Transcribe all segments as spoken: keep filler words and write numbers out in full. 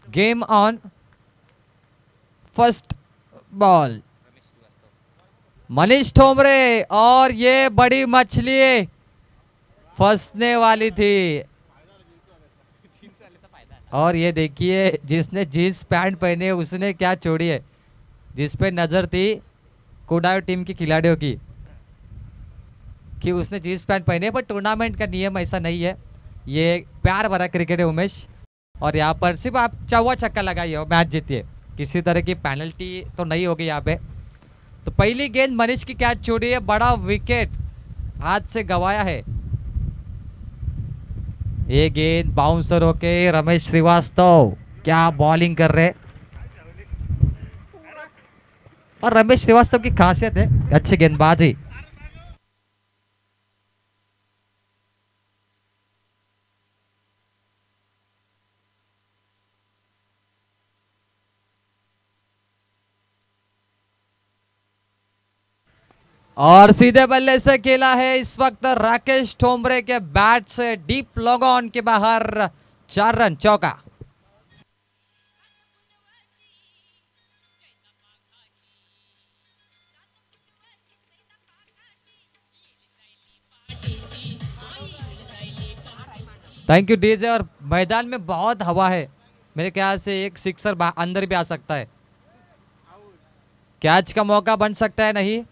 Game on. First ball Manish Thomre, और ये बड़ी मछली फंसने वाली थी। और ये देखिए जिसने जींस पैंट पहने है उसने क्या छोड़ी है, जिस पे नजर थी कुडायो टीम की खिलाड़ियों की कि उसने जींस पैंट पहने है, पर टूर्नामेंट का नियम ऐसा नहीं है। ये प्यार भरा क्रिकेट है उमेश, और यहाँ पर सिर्फ आप चौवा छक्का लगाइए और मैच जीतिए, किसी तरह की पेनल्टी तो नहीं होगी यहाँ पे। तो पहली गेंद मनीष की कैच छोड़ी है, बड़ा विकेट हाथ से गवाया है। ये गेंद बाउंसर होके रमेश श्रीवास्तव क्या बॉलिंग कर रहे, और रमेश श्रीवास्तव की खासियत है अच्छी गेंदबाजी। और सीधे बल्ले से खेला है इस वक्त राकेश ठोमरे के बैट से डीप लॉग ऑन के बाहर, चार रन चौका। Thank you DJ. और मैदान में बहुत हवा है, मेरे ख्याल से एक सिक्सर अंदर भी आ सकता है, कैच का मौका बन सकता है नहीं,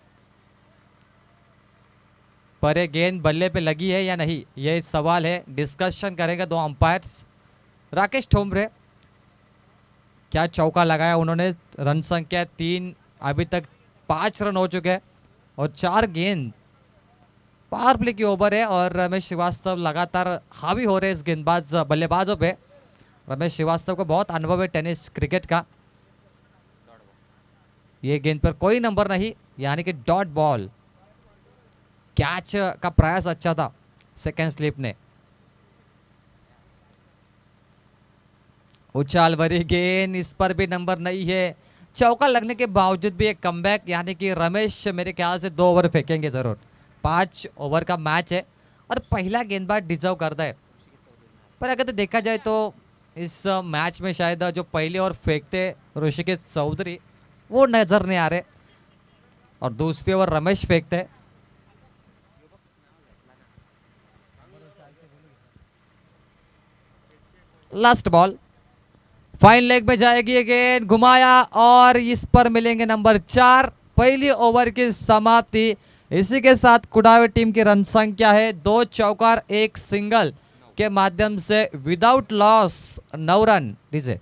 पर ये गेंद बल्ले पे लगी है या नहीं ये सवाल है, डिस्कशन करेंगे दो अंपायर्स। राकेश ठोमरे क्या चौका लगाया उन्होंने, रन संख्या तीन, अभी तक पांच रन हो चुके हैं और चार गेंद पावर प्ले की ओवर है। और रमेश श्रीवास्तव लगातार हावी हो रहे हैं इस गेंदबाज बल्लेबाजों पे। रमेश श्रीवास्तव को बहुत अनुभव है टेनिस क्रिकेट का। ये गेंद पर कोई नंबर नहीं, यानी कि डॉट बॉल। कैच का प्रयास अच्छा था सेकेंड स्लिप ने। उछाल भरी गेंद, इस पर भी नंबर नहीं है। चौका लगने के बावजूद भी एक कमबैक, यानी कि रमेश मेरे ख्याल से दो ओवर फेंकेंगे जरूर। पांच ओवर का मैच है और पहला गेंदबाज डिजर्व करता है, पर अगर तो देखा जाए तो इस मैच में शायद जो पहले ओवर फेंकते ऋषिकेश चौधरी वो नजर नहीं आ रहे, और दूसरी ओवर रमेश फेंकते। लास्ट बॉल फाइन लेग में जाएगी ये गेंद, घुमाया और इस पर मिलेंगे नंबर चार। पहली ओवर की समाप्ति। इसी के साथ कुडावे टीम की रन संख्या है दो चौकार एक सिंगल के माध्यम से विदाउट लॉस नौ run. DJ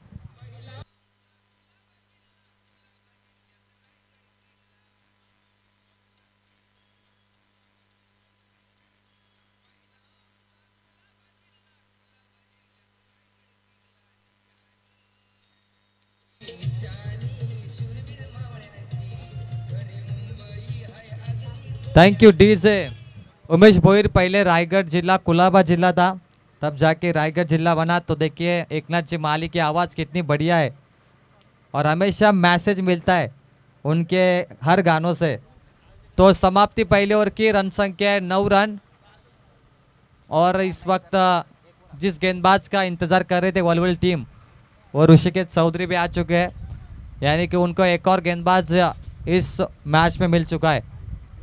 thank you DJ. Umesh Bhoir पहले रायगढ़ जिला कुलाबा जिला था, तब जाके रायगढ़ जिला बना। तो देखिए एकनाथ जी माली की आवाज़ कितनी बढ़िया है, और हमेशा मैसेज मिलता है उनके हर गानों से। तो समाप्ति पहले ओवर की, रन संख्या है नौ रन। और इस वक्त जिस गेंदबाज का इंतजार कर रहे थे वलवल टीम, वो ऋषिकेश चौधरी भी आ चुके हैं, यानी कि उनको एक और गेंदबाज इस मैच में मिल चुका है।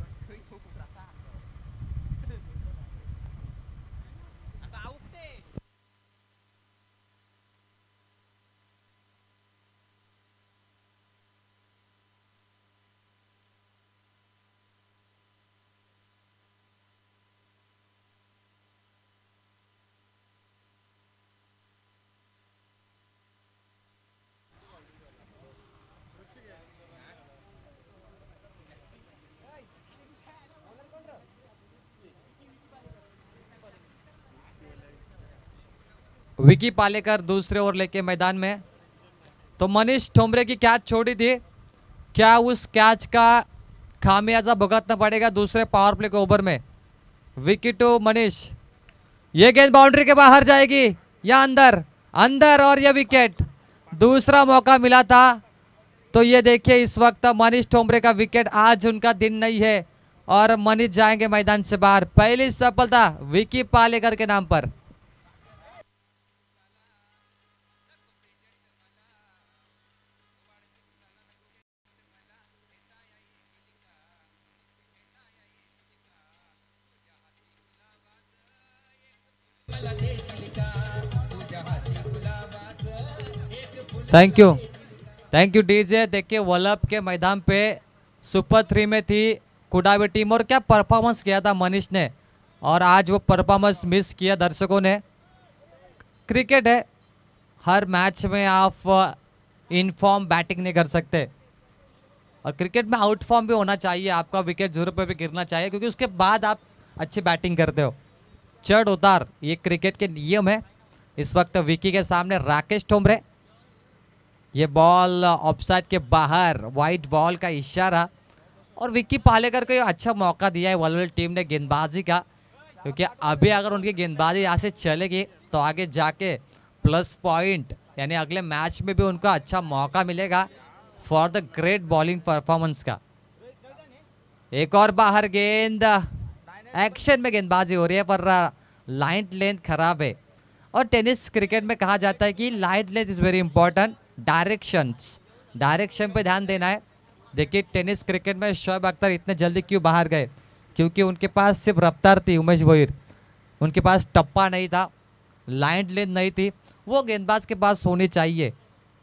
विकी पालेकर दूसरे ओवर लेके मैदान में। तो मनीष ठोमरे की कैच छोड़ी थी, क्या उस कैच का खामियाजा भुगतना पड़ेगा दूसरे पावर प्ले के ओवर में। विकेट टू मनीष, ये गेंद बाउंड्री के बाहर जाएगी या अंदर, अंदर, और ये विकेट। दूसरा मौका मिला था। तो ये देखिए इस वक्त मनीष ठोमरे का विकेट, आज उनका दिन नहीं है और मनीष जाएंगे मैदान से बाहर। पहली सफलता विकी पालेकर के नाम पर। Thank you thank you DJ. देखिए वल्लभ के मैदान पे सुपर थ्री में थी कुडावी टीम और क्या परफॉर्मेंस किया था मनीष ने, और आज वो परफॉर्मेंस मिस किया दर्शकों ने। क्रिकेट है, हर मैच में आप इन फॉर्म बैटिंग नहीं कर सकते, और क्रिकेट में आउट फॉर्म भी होना चाहिए, आपका विकेट जरूर पे भी गिरना चाहिए क्योंकि उसके बाद आप अच्छी बैटिंग करते हो। चढ़ उतार ये क्रिकेट के नियम है। इस वक्त विकी के सामने राकेश ठोमरे, ये बॉल ऑफसाइड के बाहर, वाइट बॉल का इशारा, और विक्की पालेकर को ये अच्छा मौका दिया है वलवल टीम ने गेंदबाजी का, क्योंकि अभी अगर उनकी गेंदबाजी यहाँ से चलेगी तो आगे जाके प्लस पॉइंट यानी अगले मैच में भी उनको अच्छा मौका मिलेगा for the great bowling performance का। एक और बाहर गेंद, एक्शन में गेंदबाजी हो रही है पर लाइन लेंथ खराब है, और टेनिस क्रिकेट में कहा जाता है कि line length is very important. Directions, direction पे ध्यान देना है। देखिए टेनिस क्रिकेट में शोएब अख्तर इतने जल्दी क्यों बाहर गए, क्योंकि उनके पास सिर्फ रफ्तार थी उमेश भोईर, उनके पास टप्पा नहीं था, लाइन लेंथ नहीं थी, वो गेंदबाज के पास होनी चाहिए।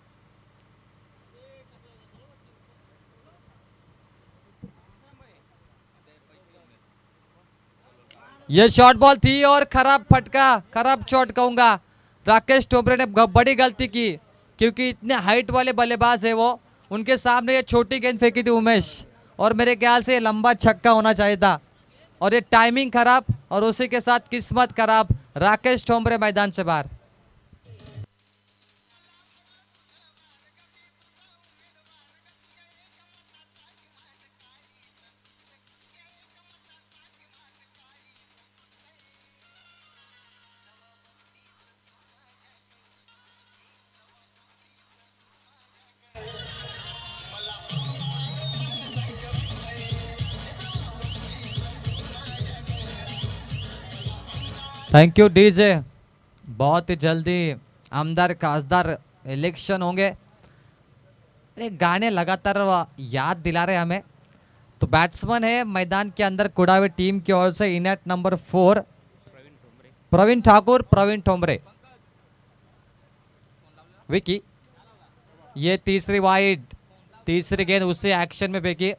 ये शॉर्ट बॉल थी और खराब फटका, खराब शॉट कहूंगा। राकेश ठोमरे ने बड़ी गलती की, क्योंकि इतने हाइट वाले बल्लेबाज है वो, उनके सामने ये छोटी गेंद फेंकी थी उमेश, और मेरे ख्याल से लंबा छक्का होना चाहिए था, और ये टाइमिंग खराब और उसी के साथ किस्मत खराब। राकेश ठोमरे मैदान से बाहर। Thank you DJ. बहुत ही जल्दी आमदार खासदार इलेक्शन होंगे। अरे गाने लगातार याद दिला रहे हमें। तो बैट्समैन है मैदान के अंदर कुडावी टीम की ओर से in at number four Pravin Thakur, Pravin Thomre. Vicky, ये तीसरी वाइड, तीसरी गेंद उसे एक्शन में फेंकी,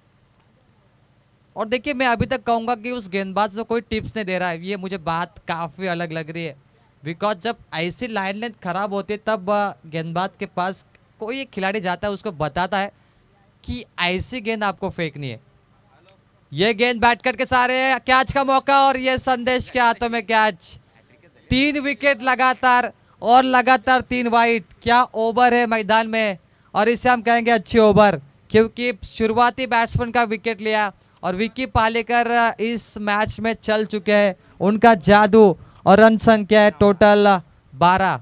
और देखिए मैं अभी तक कहूंगा कि उस गेंदबाज को कोई टिप्स नहीं दे रहा है, ये मुझे बात काफी अलग लग रही है। बिकॉज जब ऐसी लाइन लेंथ खराब होती है तब गेंदबाज के पास कोई एक खिलाड़ी जाता है, उसको बताता है कि ऐसी गेंद आपको फेंकनी है। ये गेंद बैट करके सारे कैच का मौका, और ये संदेश के हाथों में कैच। तीन विकेट लगातार और लगातार तीन वाइड। क्या ओवर है मैदान में, और इसे हम कहेंगे अच्छी ओवर, क्योंकि शुरुआती बैट्समैन का विकेट लिया, और विक्की पालेकर इस मैच में चल चुके हैं। उनका जादू, और रन संख्या है टोटल बारह।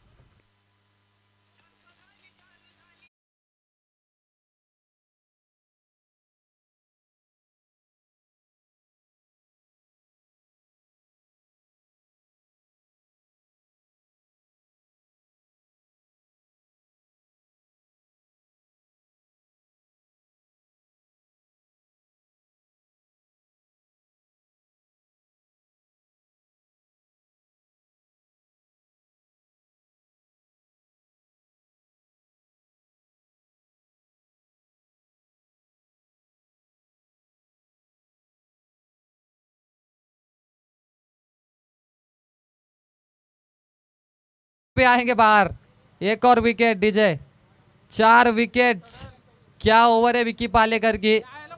पे आएंगे बाहर। एक और विकेट डीजे, चार विकेट। क्या ओवर है विक्की पालेकर की।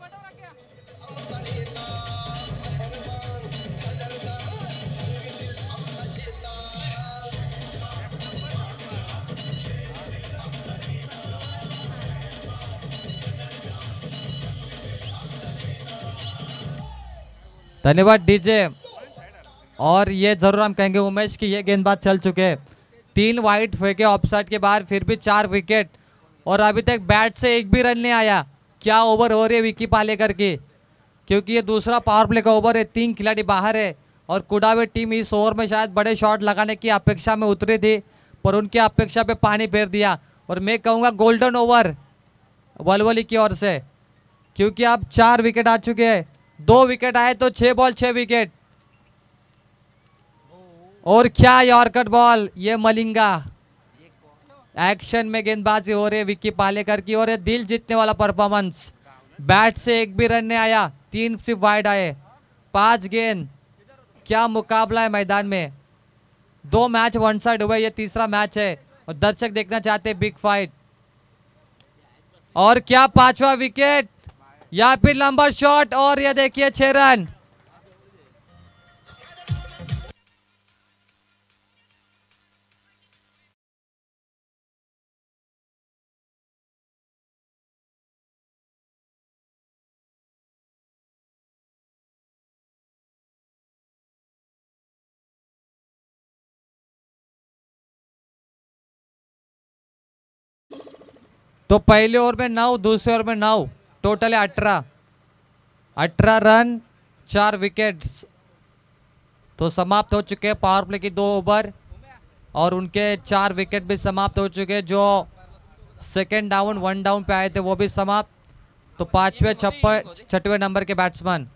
धन्यवाद डीजे। और ये जरूर हम कहेंगे उमेश की ये गेंदबाज चल चुके हैं। तीन वाइड फेंके ऑफसाइड के बाहर, फिर भी चार विकेट, और अभी तक बैट से एक भी रन नहीं आया। क्या ओवर हो रही है विक्की पालेकर की, क्योंकि ये दूसरा पावर प्ले का ओवर है, तीन खिलाड़ी बाहर है, और कुडावी टीम इस ओवर में शायद बड़े शॉट लगाने की अपेक्षा में उतरी थी, पर उनकी अपेक्षा पे पानी फेर दिया। और मैं कहूँगा गोल्डन ओवर वलवली की ओर से, क्योंकि अब चार विकेट आ चुके हैं। दो विकेट आए तो छह बॉल छह विकेट। और क्या यॉर्कर बॉल, ये मलिंगा, एक्शन में गेंदबाजी हो रही है विक्की पालेकर की, और ये दिल जीतने वाला परफॉर्मेंस। बैट से एक भी रन नहीं आया, तीन सिर्फ वाइड आए, पांच गेंद। क्या मुकाबला है मैदान में। दो मैच वन साइड हुए, ये तीसरा मैच है और दर्शक देखना चाहते हैं बिग फाइट। और क्या पांचवा विकेट या फिर लंबा शॉट, और ये देखिए छह रन। तो पहले ओवर में नौ, दूसरे ओवर में नौ, टोटल है अठारह। अठारह रन, चार विकेट्स। तो समाप्त हो चुके हैं पावर प्ले की दो ओवर, और उनके चार विकेट भी समाप्त हो चुके हैं। जो सेकेंड डाउन वन डाउन पे आए थे वो भी समाप्त। तो पांचवें छप्पन छठवें नंबर के बैट्समैन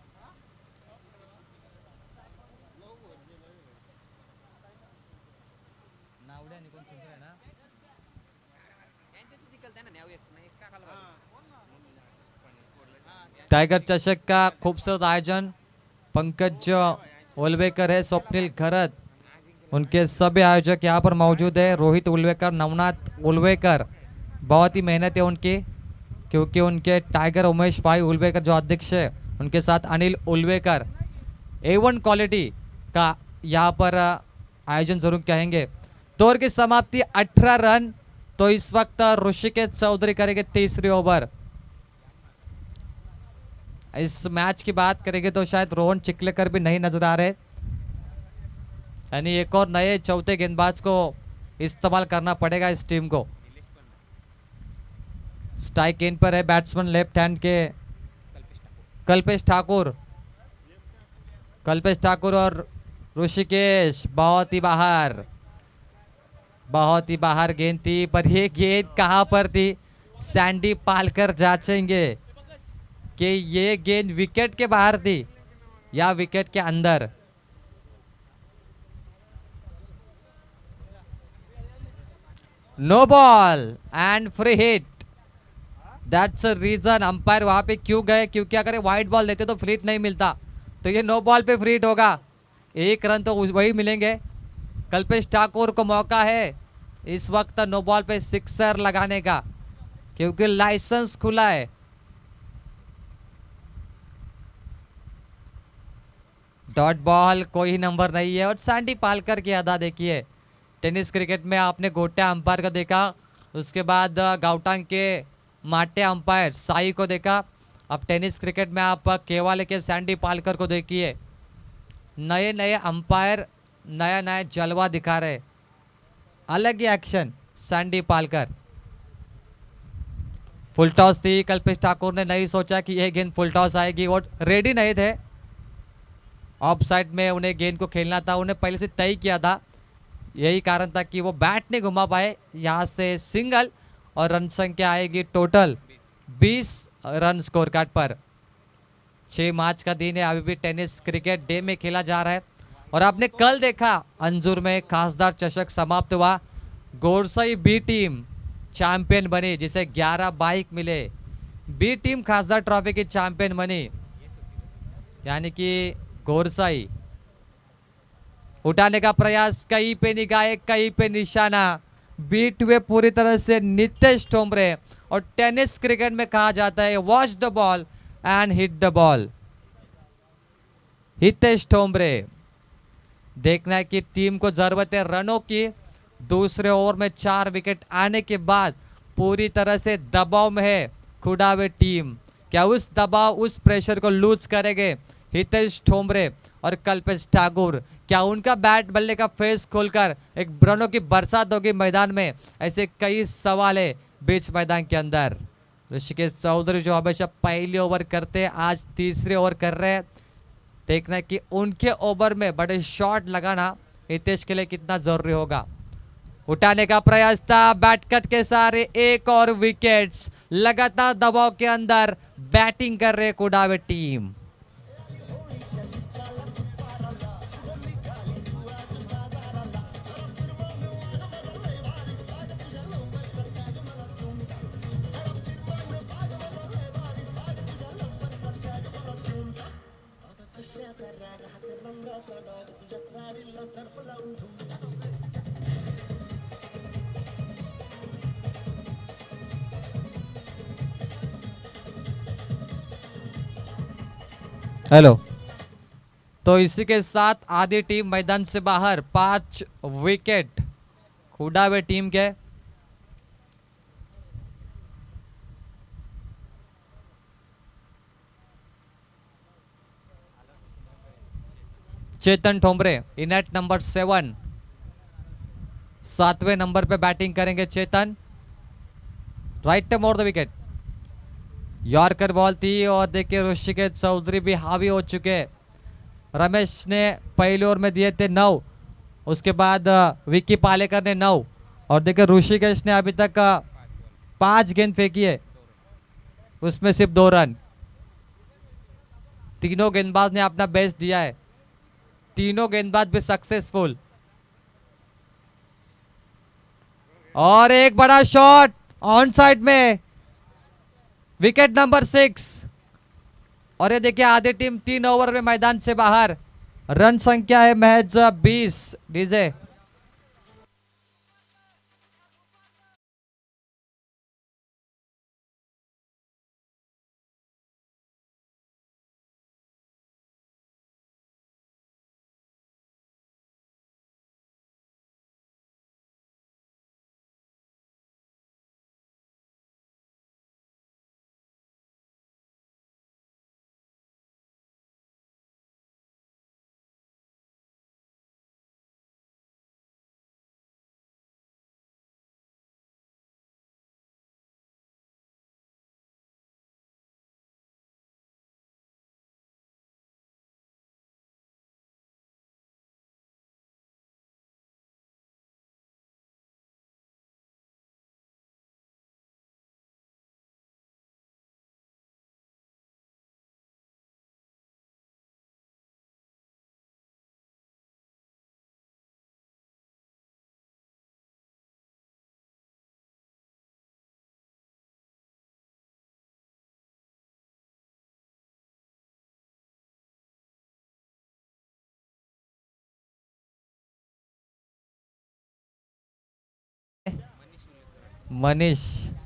टाइगर चषक का खूबसूरत आयोजन पंकज उल्वेकर है, स्वप्निल घरत, उनके सभी आयोजक यहाँ पर मौजूद है। रोहित उल्वेकर, नवनाथ उल्वेकर, बहुत ही मेहनत है उनकी, क्योंकि उनके टाइगर उमेश भाई उल्वेकर जो अध्यक्ष है, उनके साथ Anil Ulvekar, A one quality का यहाँ पर आयोजन जरूर कहेंगे। तो ओवर की समाप्ति अठारह रन। तो इस वक्त ऋषिकेश चौधरी करेंगे तीसरी ओवर। इस मैच की बात करेंगे तो शायद रोहन चिखलेकर भी नहीं नजर आ रहे, यानी एक और नए चौथे गेंदबाज को इस्तेमाल करना पड़ेगा इस टीम को। स्ट्राइक इन पर है बैट्समैन लेफ्ट हैंड के कल्पेश ठाकुर। कल्पेश ठाकुर और ऋषिकेश बहुत ही बाहर, बहुत ही बाहर गेंद थी, पर ये गेंद कहां पर थी सैंडी पालकर जांचेंगे कि ये गेंद विकेट के बाहर थी या विकेट के अंदर। No ball and free hit. That's a reason umpire वहां पे क्यों गए, क्योंकि अगर वाइड बॉल देते तो फ्री हिट नहीं मिलता, तो ये नो बॉल पे फ्री हिट होगा। एक रन तो वही मिलेंगे। कल्पेश ठाकुर को मौका है इस वक्त नो बॉल पे सिक्सर लगाने का, क्योंकि लाइसेंस खुला है। डॉट बॉल, कोई नंबर नहीं है। और सैंडी पालकर की अदा देखिए। टेनिस क्रिकेट में आपने गोटा अंपायर को देखा, उसके बाद गाउटांग के माटे अंपायर साई को देखा, अब टेनिस क्रिकेट में आप केवाले के सैंडी पालकर को देखिए। नए नए अंपायर नया नया जलवा दिखा रहे, अलग ही action. Sandy Palkar full toss थी, कल्पेश ठाकुर ने नहीं सोचा कि यह गेंद फुल टॉस आएगी, और रेडी नहीं थे। ऑफ साइड में उन्हें गेंद को खेलना था, उन्हें पहले से तय किया था, यही कारण था कि वो बैट नहीं घुमा पाए। यहाँ से सिंगल और रन संख्या आएगी टोटल बीस रन स्कोर कार्ड पर। छह मार्च का दिन है, अभी भी टेनिस क्रिकेट डे में खेला जा रहा है। और आपने कल देखा अंजुर में खासदार चषक समाप्त हुआ, गोरसई बी टीम चैंपियन बनी, जिसे ग्यारह बाइक मिले। बी टीम खासदार ट्रॉफी की चैंपियन बनी, यानी कि गोरसाई उठाने का प्रयास, कहीं पे निगाहे कहीं पे निशाना, बीट हुए पूरी तरह से नितेश ठोंबरे। और टेनिस क्रिकेट में कहा जाता है watch the ball and hit the ball. Hitesh Thombre, देखना है कि टीम को जरूरत है रनों की। दूसरे ओवर में चार विकेट आने के बाद पूरी तरह से दबाव में है खुडावे टीम, क्या उस दबाव उस प्रेशर को लूज करेंगे हितेश ठोंबरे और कल्पेश ठाकुर? क्या उनका बैट बल्ले का फेस खोलकर एक रनों की बरसात होगी मैदान में? ऐसे कई सवाल है बीच मैदान के अंदर। ऋषिकेश चौधरी जो हमेशा पहले ओवर करते हैं, आज तीसरे ओवर कर रहे हैं। देखना है कि उनके ओवर में बड़े शॉट लगाना हितेश के लिए कितना जरूरी होगा। उठाने का प्रयास था, बैट कट के सारे एक और विकेट्स। लगातार दबाव के अंदर बैटिंग कर रहे कुडावे टीम। हेलो। तो इसी के साथ आधी टीम मैदान से बाहर, पांच विकेट खुदा हुए टीम के। Chetan Thombre in at number seven, सातवें नंबर पे बैटिंग करेंगे Chetan. Right to more the wicket, yorker ball थी और देखिए ऋषिकेश चौधरी भी हावी हो चुके। रमेश ने पहले ओवर में दिए थे नौ, उसके बाद विक्की पालेकर ने नौ, और देखिए ऋषिकेश ने अभी तक पांच गेंद फेंकी है, उसमें सिर्फ दो रन। तीनों गेंदबाज ने अपना बेस्ट दिया है, तीनों गेंदबाज भी सक्सेसफुल। और एक बड़ा शॉट ऑन साइड में, विकेट नंबर सिक्स। और ये देखिए आधी टीम तीन ओवर में मैदान से बाहर। रन संख्या है महज बीस। डीजे मनीष।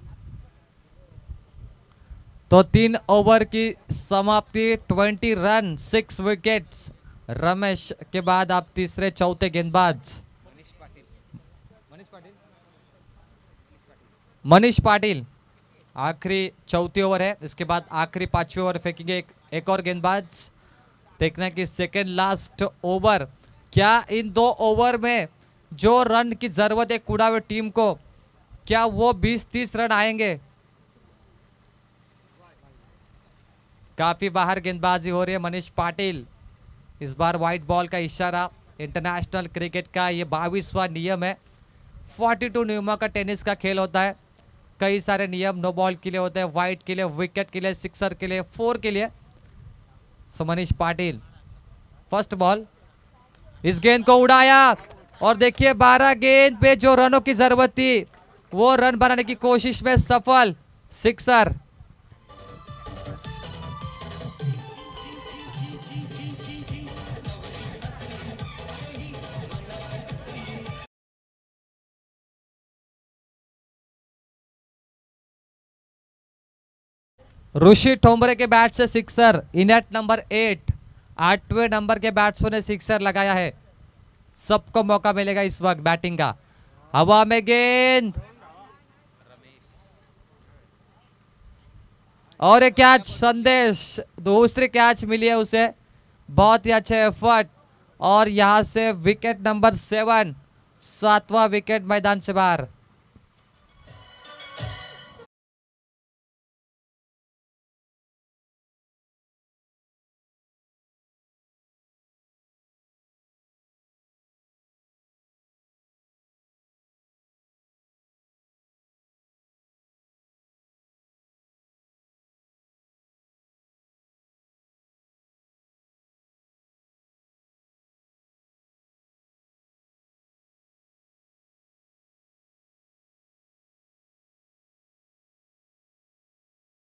तो तीन ओवर की समाप्ति, twenty run, six wickets. Ramesh के बाद आप तीसरे चौथे गेंदबाज मनीष पाटिल। आखिरी चौथी ओवर है, इसके बाद आखिरी पांचवी ओवर फेंकेंगे एक, एक और गेंदबाज। देखना कि सेकेंड लास्ट ओवर, क्या इन दो ओवर में जो रन की जरूरत है कुड़ावे टीम को, क्या वो बीस तीस रन आएंगे। काफी बाहर गेंदबाजी हो रही है मनीष पाटिल। इस बार व्हाइट बॉल का इशारा। इंटरनेशनल क्रिकेट का ये बाईसवां नियम है। बयालीस नियमों का टेनिस का खेल होता है। कई सारे नियम नो बॉल के लिए होते हैं, व्हाइट के लिए, विकेट के लिए, सिक्सर के लिए, फोर के लिए। So Manish Patil first ball, इस गेंद को उड़ाया और देखिए बारह गेंद पे जो रनों की जरूरत थी वो रन बनाने की कोशिश में सफल, सिक्सर। ऋषि ठोंबरे के बैट से सिक्सर, इनेट नंबर एट, आठवें नंबर के बैट्समैन ने सिक्सर लगाया है। सबको मौका मिलेगा इस वक्त बैटिंग का। हवा में गेंद और एक कैच, संदेश दूसरी कैच मिली है उसे, बहुत ही अच्छे एफर्ट। और यहां से विकेट नंबर सेवन, सातवां विकेट मैदान से बाहर।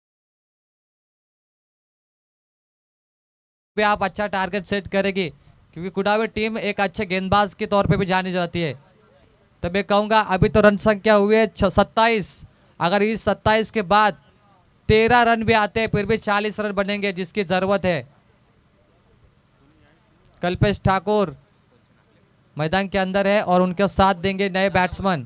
पे आप अच्छा टारगेट सेट करेगी क्योंकि कुडावी टीम एक अच्छे गेंदबाज के तौर पे भी जानी जाती है। तो मैं कहूँगा अभी तो रन संख्या हुई है सत्ताईस, अगर इस सत्ताईस के बाद तेरह रन भी आते हैं फिर भी चालीस रन बनेंगे, जिसकी जरूरत है। कल्पेश ठाकुर मैदान के अंदर है और उनके साथ देंगे नए बैट्समैन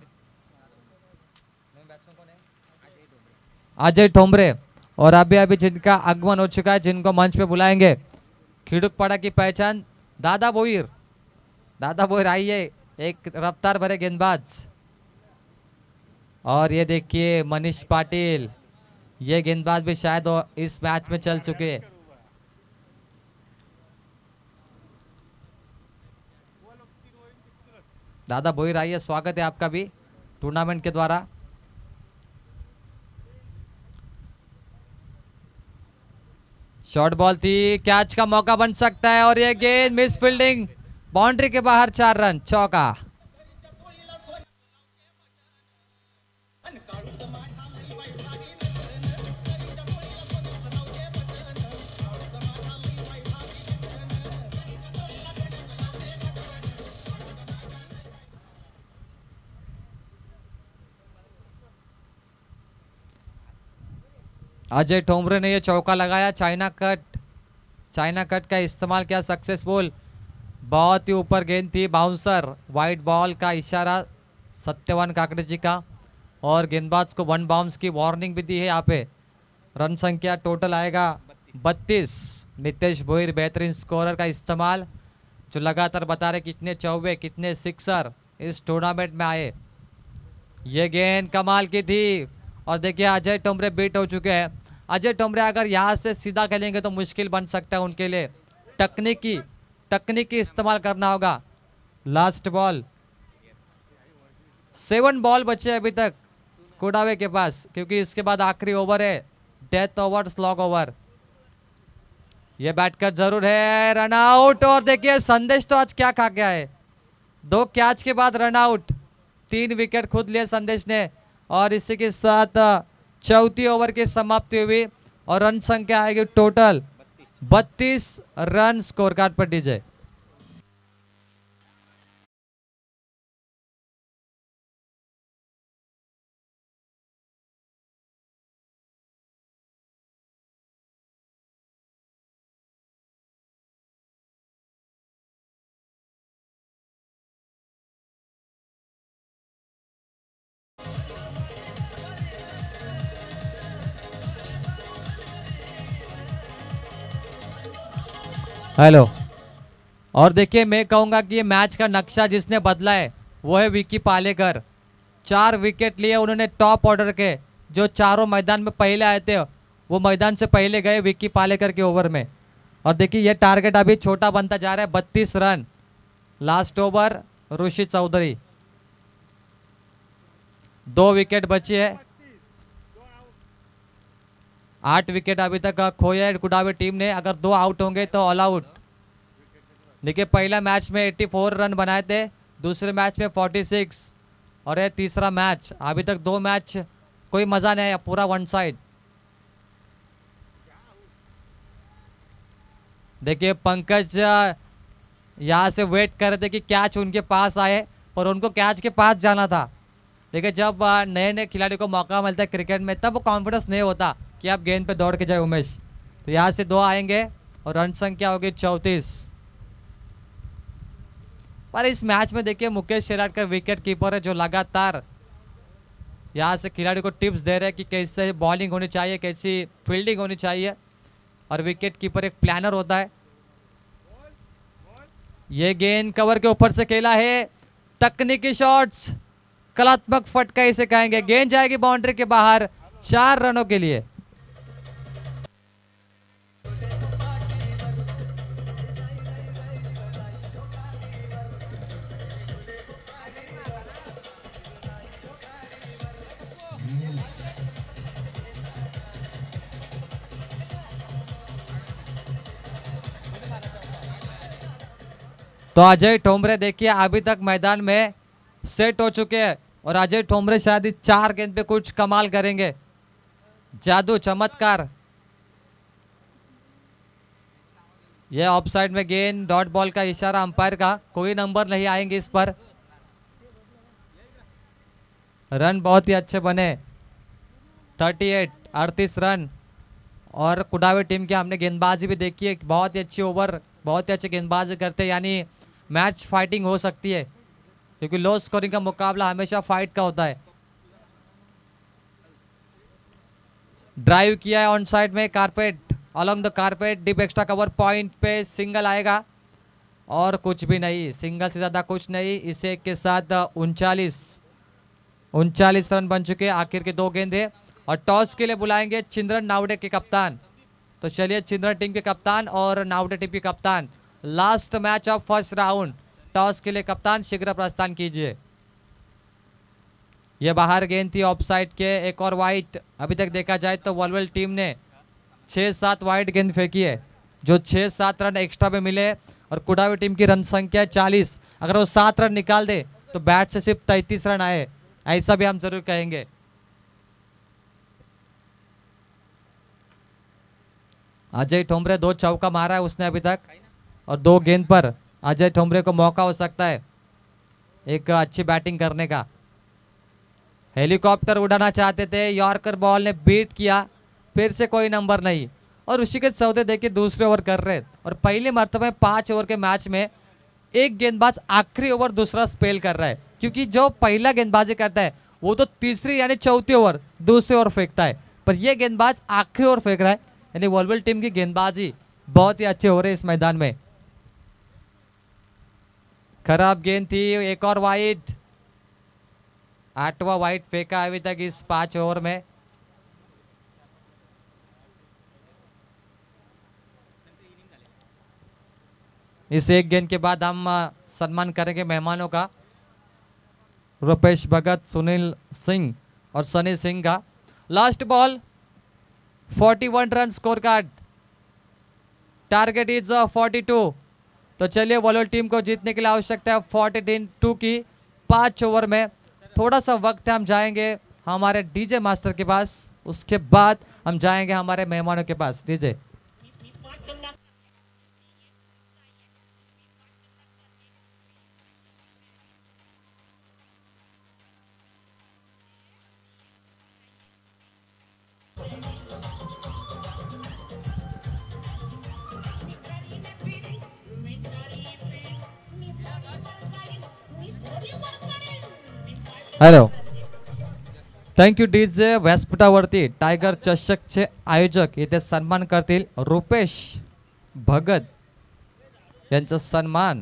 अजय ठोंबरे, और अभी अभी जिनका आगमन हो चुका है, जिनको मंच पे बुलाएंगे। खिड़ुकपाड़ा की पहचान दादा बोईर, दादा बोईर आइए, एक रफ्तार भरे गेंदबाज। और ये देखिए मनीष पाटिल, ये गेंदबाज भी शायद इस मैच में चल चुके हैं। दादा बोईर आइए, स्वागत है आपका भी टूर्नामेंट के द्वारा। शॉर्ट बॉल थी, कैच का मौका बन सकता है और ये गेंद मिस फील्डिंग, बाउंड्री के बाहर, चार रन, चौका। अजय ठोंबरे ने ये चौका लगाया, चाइना कट, चाइना कट का इस्तेमाल किया सक्सेसफुल। बहुत ही ऊपर गेंद थी, बाउंसर, वाइट बॉल का इशारा सत्यवान काकड़े जी का, और गेंदबाज को वन बाउंस की वार्निंग भी दी है यहाँ पे। रन संख्या टोटल आएगा बत्तीस। नितेश भोईर बेहतरीन स्कोरर का इस्तेमाल, जो लगातार बता रहे कितने चौबे कितने सिक्सर इस टूर्नामेंट में आए। ये गेंद कमाल की थी, और देखिए अजय ठोंबरे बीट हो चुके हैं। अजय ठोंबरे अगर यहाँ से सीधा खेलेंगे तो मुश्किल बन सकता है उनके लिए, तकनीकी तकनीकी इस्तेमाल करना होगा। लास्ट बॉल, सेवन बॉल बचे अभी तक कुडावे के पास, क्योंकि इसके बाद आखिरी ओवर है, डेथ ओवर, स्लॉग ओवर। ये बैटकर जरूर है, रन आउट। और देखिए संदेश तो आज क्या खा गया है, दो कैच के बाद रन आउट, तीन विकेट खुद लिए संदेश ने। और इसी के साथ चौथी ओवर की समाप्ति हुई और रन संख्या आएगी टोटल बत्तीस रन स्कोर कार्ड पर डीजे। हेलो। और देखिए मैं कहूंगा कि ये मैच का नक्शा जिसने बदला है वो है विकी पालेकर। चार विकेट लिए उन्होंने टॉप ऑर्डर के, जो चारों मैदान में पहले आए थे वो मैदान से पहले गए विकी पालेकर के ओवर में। और देखिए ये टारगेट अभी छोटा बनता जा रहा है, बत्तीस run. Last over Rishi Chaudhari, दो विकेट बची है, आठ विकेट अभी तक खोए है कुडावी टीम ने। अगर दो आउट होंगे तो ऑल आउट। देखिए पहला मैच में चौरासी रन बनाए थे, दूसरे मैच में छियालीस, और ये तीसरा मैच। अभी तक दो मैच कोई मजा नहीं है, पूरा वन साइड। देखिए पंकज यहाँ से वेट कर रहे थे कि कैच उनके पास आए, पर उनको कैच के पास जाना था। देखिए जब नए नए खिलाड़ी को मौका मिलता है क्रिकेट में, तब वो कॉन्फिडेंस नहीं होता कि आप गेंद पे दौड़ के जाए उमेश। तो यहाँ से दो आएंगे और रन संख्या होगी चौंतीस। पर इस मैच में देखिए मुकेश शेलाटकर विकेट कीपर है, जो लगातार यहाँ से खिलाड़ी को टिप्स दे रहे हैं कि कैसे बॉलिंग होनी चाहिए, कैसी फील्डिंग होनी चाहिए, और विकेट कीपर एक प्लानर होता है। ये गेंद कवर के ऊपर से खेला है, तकनीकी शॉट्स, कलात्मक फटका इसे कहेंगे। गेंद जाएगी बाउंड्री के बाहर, चार रनों के लिए। तो अजय ठोंबरे देखिए अभी तक मैदान में सेट हो चुके हैं, और अजय ठोंबरे शायद चार गेंद पे कुछ कमाल करेंगे, जादू चमत्कार। ये ऑफ साइड में गेंद, डॉट बॉल का इशारा अंपायर का, कोई नंबर नहीं आएंगे इस पर। रन बहुत ही अच्छे बने, अड़तीस अड़तीस रन। और कुडावे टीम की हमने गेंदबाजी भी देखी है, बहुत ही अच्छी ओवर, बहुत ही अच्छे गेंदबाजी करते हैं, यानी मैच फाइटिंग हो सकती है, क्योंकि लो स्कोरिंग का मुकाबला हमेशा फाइट का होता है। ड्राइव किया है ऑन साइड में, carpet, along the carpet, deep extra cover point पे सिंगल आएगा और कुछ भी नहीं, सिंगल से ज्यादा कुछ नहीं। इसे के साथ उनचालीस उनचालीस रन बन चुके, आखिर के दो गेंदे। और टॉस के लिए बुलाएंगे चिंद्रन नावडे के कप्तान। तो चलिए चिंद्रन टीम के कप्तान और नावडे टीम के कप्तान, last match of first round, toss के लिए कप्तान शीघ्र प्रस्थान कीजिए। यह बाहर गेंद थी ऑफ साइड के, एक और वाइट। अभी तक देखा जाए तो वॉलवेल टीम ने छः सात वाइट गेंद फेंकी है, जो छः सात रन एक्स्ट्रा पे मिले। और कुडावी टीम की रन संख्या है चालीस, अगर वो सात रन निकाल दे तो बैट से सिर्फ तैंतीस रन आए, ऐसा भी हम जरूर कहेंगे। अजय ठोंबरे दो चौका मारा है उसने अभी तक, और दो गेंद पर अजय ठोंबरे को मौका हो सकता है एक अच्छी बैटिंग करने का। हेलीकॉप्टर उड़ाना चाहते थे, यॉर्कर बॉल ने बीट किया, फिर से कोई नंबर नहीं। और ऋषिकेश चौधरी देखिए दूसरे ओवर कर रहे, और पहले मरतबा पांच ओवर के मैच में एक गेंदबाज आखिरी ओवर दूसरा स्पेल कर रहा है, क्योंकि जो पहला गेंदबाजी करता है वो तो तीसरी यानी चौथी ओवर दूसरे ओवर फेंकता है, पर यह गेंदबाज आखिरी ओवर फेंक रहा है। यानी वॉलवेल टीम की गेंदबाजी बहुत ही अच्छे हो रहे इस मैदान में। खराब गेंद थी, एक और वाइड, आठवां वाइड फेंका अभी तक इस पांच ओवर में। इस एक गेंद के बाद हम सम्मान करेंगे मेहमानों का, रुपेश भगत, सुनील सिंह और सनी सिंह का। लास्ट बॉल, इकतालीस run score card, target is बयालीस। तो चलिए वॉलवेल टीम को जीतने के लिए आवश्यकता है बयालीस की, पांच ओवर में। थोड़ा सा वक्त है, हम जाएंगे हमारे डीजे मास्टर के पास, उसके बाद हम जाएंगे हमारे मेहमानों के पास। DJ hello, thank you DJ. व्यासपीठावरती टायगर चषकचे आयोजक इथे सन्मान करतील रुपेश भगत यांचा सन्मान.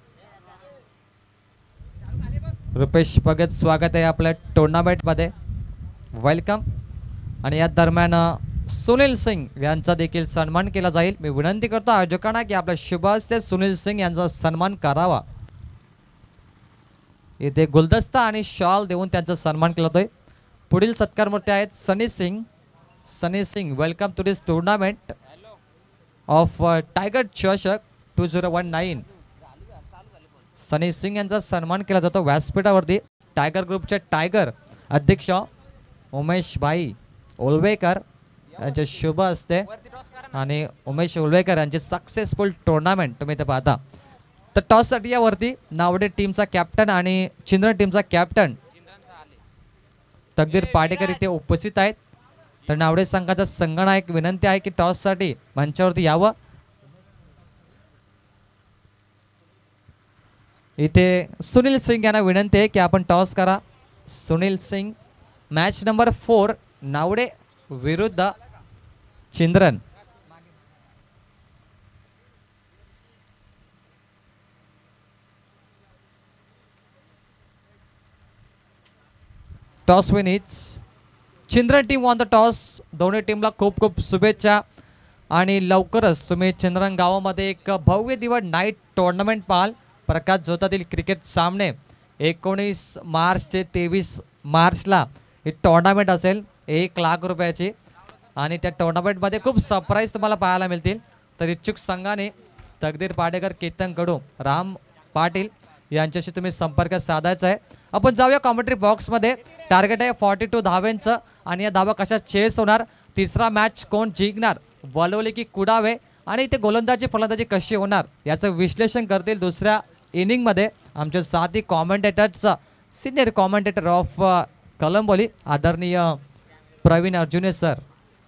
रुपेश भगत, स्वागत आहे आपल्या टुर्नामेंट मध्ये, वेलकम. आणि या दरम्यान सुनील सिंग यांचा देखील सन्मान केला जाईल. मी विनंती करतो आयोजकांना की आपल्या शुभ हस्ते सुनील सिंग यांचा सन्मान करावा. इथे गुलदस्ता आणि शॉल देऊन त्यांचा सन्मान केला जातोय. पुढील सत्कारमूर्ती आहेत Sunny Singh. Sunny Singh, welcome to this tournament of tiger चषक two zero one nine. Sunny Singh यांचा सन्मान केला जातो व्यासपीठावरती. टायगर ग्रुपचे टायगर अध्यक्ष उमेश भाई ओलवेकर यांचे शुभ असते, आणि उमेश ओलवेकर यांची सक्सेसफुल टुर्नामेंट तुम्ही इथे पाहता. तर टॉससाठी यावरती नावडे टीमचा कॅप्टन आणि चिंद्रन टीमचा कॅप्टन तकदीर पाडेकर इथे उपस्थित आहेत. तर नावडे संघाचा संघनायक विनंती आहे की टॉससाठी मंचावरती यावं. इथे सुनील सिंग यांना विनंती आहे की आपण टॉस करा. Sunil Singh, match number four, Nawade विरुद्ध Chindran. Toss win is Chindran team won the toss. दोन्ही टीमला खूप खूप शुभेच्छा. आणि लवकरच तुम्ही चिंद्रन गावामध्ये एक भव्य दिवस नाईट टुर्नामेंट पाहाल. प्रकाश झोतातील क्रिकेट सामने एकोणीस मार्च ते तेवीस मार्चला ही टुर्नामेंट असेल एक लाख रुपयाची, आणि त्या टुर्नामेंटमध्ये खूप सरप्राईज तुम्हाला पाहायला मिळतील. तर इच्छुक संघाने तकदीर पाडेकर, केतन कडू, राम पाटील यांच्याशी तुम्ही संपर्क साधायचा आहे. आपण जाऊया कॉमेंट्री बॉक्समध्ये. टार्गेट आहे फॉर्टी टू धाव्यांचं, आणि या धावा कशा चेस होणार, तिसरा मॅच कोण जिंकणार, वलवली की कुडावे, आणि इथे गोलंदाजी फलंदाजी कशी होणार याचं विश्लेषण करतील दुसऱ्या इनिंगमध्ये आमचे साथी commentators senior commentator of Kalamboli आदरणीय प्रवीण अर्जुने सर.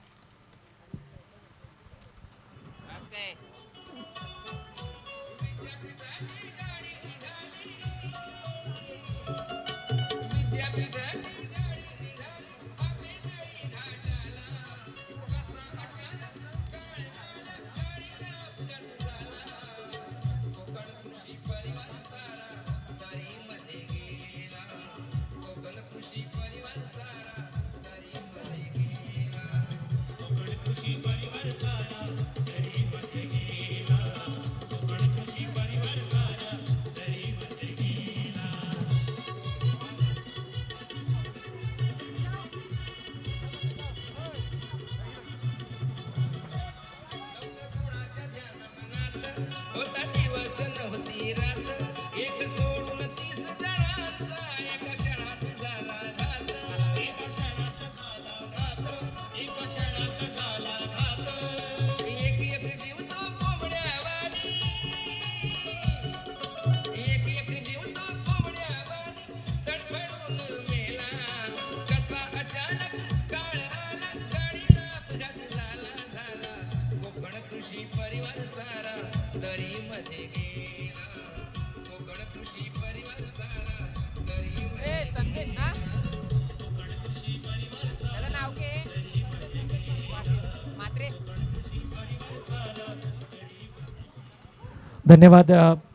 धन्यवाद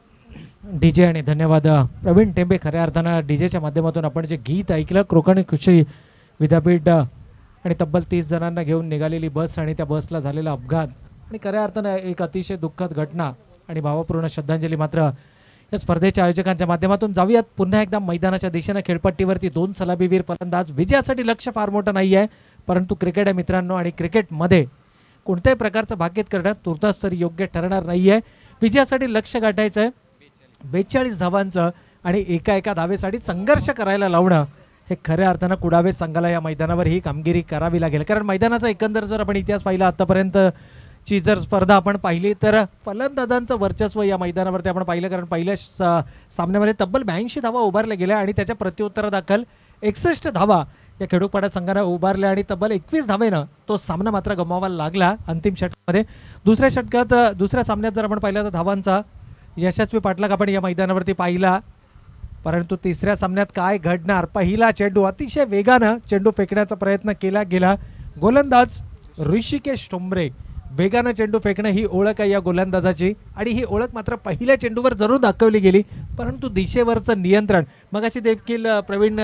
डीजे आणि धन्यवाद प्रवीण टेंबे. खऱ्या अर्थानं डीजेच्या माध्यमातून आपण जे गीत ऐकलं कोकण कृषी विद्यापीठ आणि तब्बल तीस जणांना घेऊन निघालेली बस आणि त्या बसला झालेला अपघात आणि खऱ्या अर्थानं एक अतिशय दुःखद घटना आणि भावपूर्ण श्रद्धांजली मात्र या स्पर्धेच्या आयोजकांच्या माध्यमातून जाऊयात पुन्हा एकदा मैदानाच्या दिशेने. खेळपट्टीवरती दोन सलामीवीर फलंदाज. विजयासाठी लक्ष फार मोठं नाही आहे परंतु क्रिकेट आहे मित्रांनो आणि क्रिकेटमध्ये कोणत्याही प्रकारचं भाग्येत करणं तुर्तास तरी योग्य ठरणार नाही आहे. विजयासाठी लक्ष गाठायचं आहे बेचाळीस धावांचं आणि एका एका धावेसाठी संघर्ष करायला लावणं हे खऱ्या अर्थानं कुडावे संघाला या मैदानावर ही कामगिरी करावी लागेल. कारण मैदानाचा एकंदर जर आपण इतिहास पाहिला आतापर्यंतची जर स्पर्धा आपण पाहिली तर फलंदाजांचं वर्चस्व या मैदानावरती आपण पाहिलं. कारण पहिल्या सामन्यामध्ये तब्बल ब्याऐंशी धावा उभारल्या गेल्या आणि त्याच्या प्रत्युत्तरादाखल एकसष्ट धावा या खेडूपाडा संघानं उभारल्या आणि तब्बल एकवीस धावेनं तो सामना मात्र गमवावा लागला अंतिम षटकामध्ये. दुसऱ्या षटकात दुसऱ्या सामन्यात जर आपण पाहिलं तर धावांचा यशस्वी पाठलाग आपण या मैदानावरती पाहिला. परंतु तिसऱ्या सामन्यात काय घडणार. पहिला चेंडू अतिशय वेगानं चेंडू फेकण्याचा प्रयत्न केला गेला. गोलंदाज ऋषिकेश ठोंबरे वेगानं चेंडू फेकणं ही ओळख आहे या गोलंदाजाची आणि ही ओळख मात्र पहिल्या चेंडूवर जरूर दाखवली गेली परंतु दिशेवरचं नियंत्रण. मगाशी देखील प्रवीण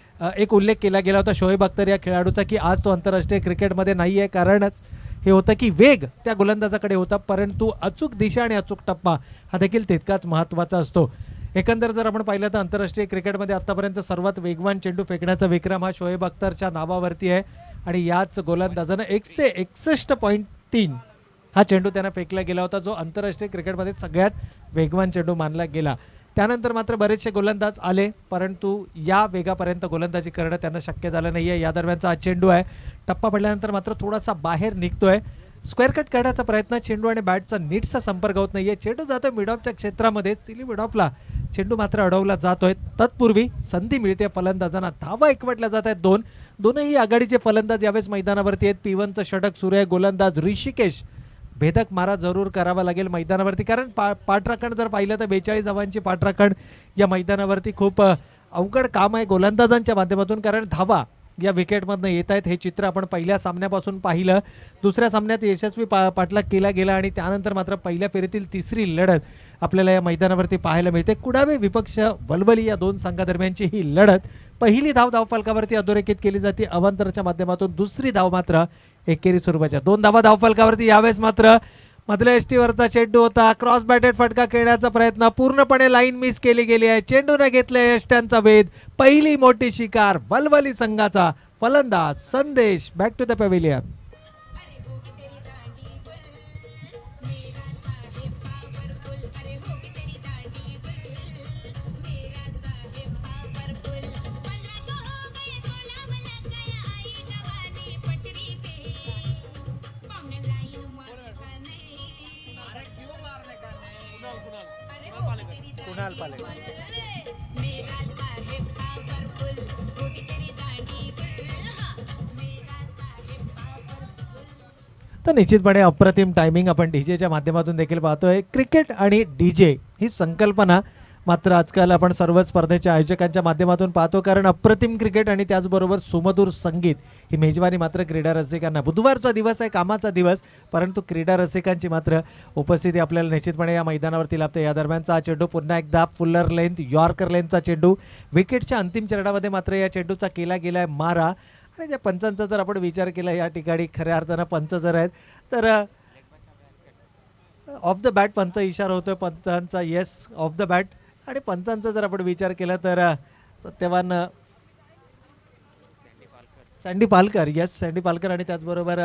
एक उल्लेख केला गेला होता शोएब अख्तर या खेळाडूचा की आज तो आंतरराष्ट्रीय क्रिकेटमध्ये नाही आहे. कारणच हे होतं की वेग त्या गोलंदाजाकडे होता परंतु अचूक दिशा आणि अचूक टप्पा हा देखील तितकाच महत्त्वाचा असतो. एकंदर जर आपण पाहिलं तर आंतरराष्ट्रीय क्रिकेटमध्ये आतापर्यंत सर्वात वेगवान चेंडू फेकण्याचा विक्रम हा शोएब अख्तरच्या नावावरती आहे आणि याच गोलंदाजानं एकशे एकसष्ट पॉईंट तीन हा चेंडू त्यांना फेकला गेला होता जो आंतरराष्ट्रीय क्रिकेटमध्ये सगळ्यात वेगवान चेंडू मानला गेला. त्यानंतर मात्र बरेचसे गोलंदाज आले परंतु या वेगापर्यंत गोलंदाजी करणं त्यांना शक्य झालं नाही आहे. या दरम्यानचा हा चेंडू आहे टप्पा पडल्यानंतर मात्र थोडासा बाहेर निघतोय. स्क्वेअर कट करण्याचा प्रयत्न चेंडू आणि बॅटचा नीटचा संपर्क होत नाहीये. चेंडू जातोय मिडऑफच्या क्षेत्रामध्ये सिली मिडऑफला चेंडू मात्र अडवला जातोय. तत्पूर्वी संधी मिळते फलंदाजांना. धावा एकवटल्या जात आहेत दोन दोनही आघाडीचे फलंदाज यावेळेस मैदानावरती आहेत. पी वनचं षटक सुरू आहे. गोलंदाज ऋषिकेश भेदक मारा जरूर करावा लागेल मैदानावरती कारण पा पाठराखण जर पाहिलं तर बेचाळीस धावांची पाठराखण या मैदानावरती खूप अवघड काम आहे गोलंदाजांच्या माध्यमातून. कारण धावा या विकेटमधनं येत आहेत हे चित्र आपण पहिल्या सामन्यापासून पाहिलं. दुसऱ्या सामन्यात यशस्वी पा पाठलाग केला गेला आणि त्यानंतर मात्र पहिल्या फेरीतील तिसरी लढत आपल्याला या मैदानावरती पाहायला मिळते. कुडावे विपक्ष वलवली या दोन संघादरम्यानची ही लढत पहिली धाव धावफलकावरती अधोरेखित केली जाते अवांतरच्या माध्यमातून. दुसरी धाव मात्र एकेरी स्वरूपाच्या दोन धावा धावफलकावरती. यावेळेस मात्र मधल्या एसटीवरचा चेंडू होता. क्रॉस बॅटेड फटका खेळण्याचा प्रयत्न पूर्णपणे लाईन मिस केली गेली आहे. चेंडूने घेतले यष्ट्यांचा वेध. पहिली मोठी शिकार वलवली संघाचा. फलंदाज Sandesh back to the pavilion. Kunal Pale. तर निश्चितपणे अप्रतिम टायमिंग आपण डीजेच्या माध्यमातून देखील पाहतोय. क्रिकेट आणि डीजे ही संकल्पना मात्र आजकाल आपण सर्व स्पर्धेच्या आयोजकांच्या माध्यमातून पाहतो, कारण अप्रतिम क्रिकेट आणि त्याचबरोबर सुमधुर संगीत ही मेजवानी मात्र क्रीडा रसिकांना. बुधवारचा दिवस आहे, कामाचा दिवस, परंतु क्रीडा रसिकांची मात्र उपस्थिती आपल्याला निश्चितपणे या मैदानावरती लाभते. या दरम्यानचा हा चेंडू पुन्हा एकदा फुल्लर लेंथ यॉर्कर लेंथचा चेंडू. विकेटच्या अंतिम चरणामध्ये मात्र या चेंडूचा केला गेलाय मारा. आणि त्या पंचांचा जर आपण विचार केला या ठिकाणी खऱ्या अर्थानं पंच जर आहेत तर ऑफ द बॅट पंच इशारा होतोय पंचांचा, येस ऑफ द बॅट. आणि पंचांचा जर आपण विचार केला तर Satyawan Sandy Palkar, yes Sandy Palkar आणि त्याचबरोबर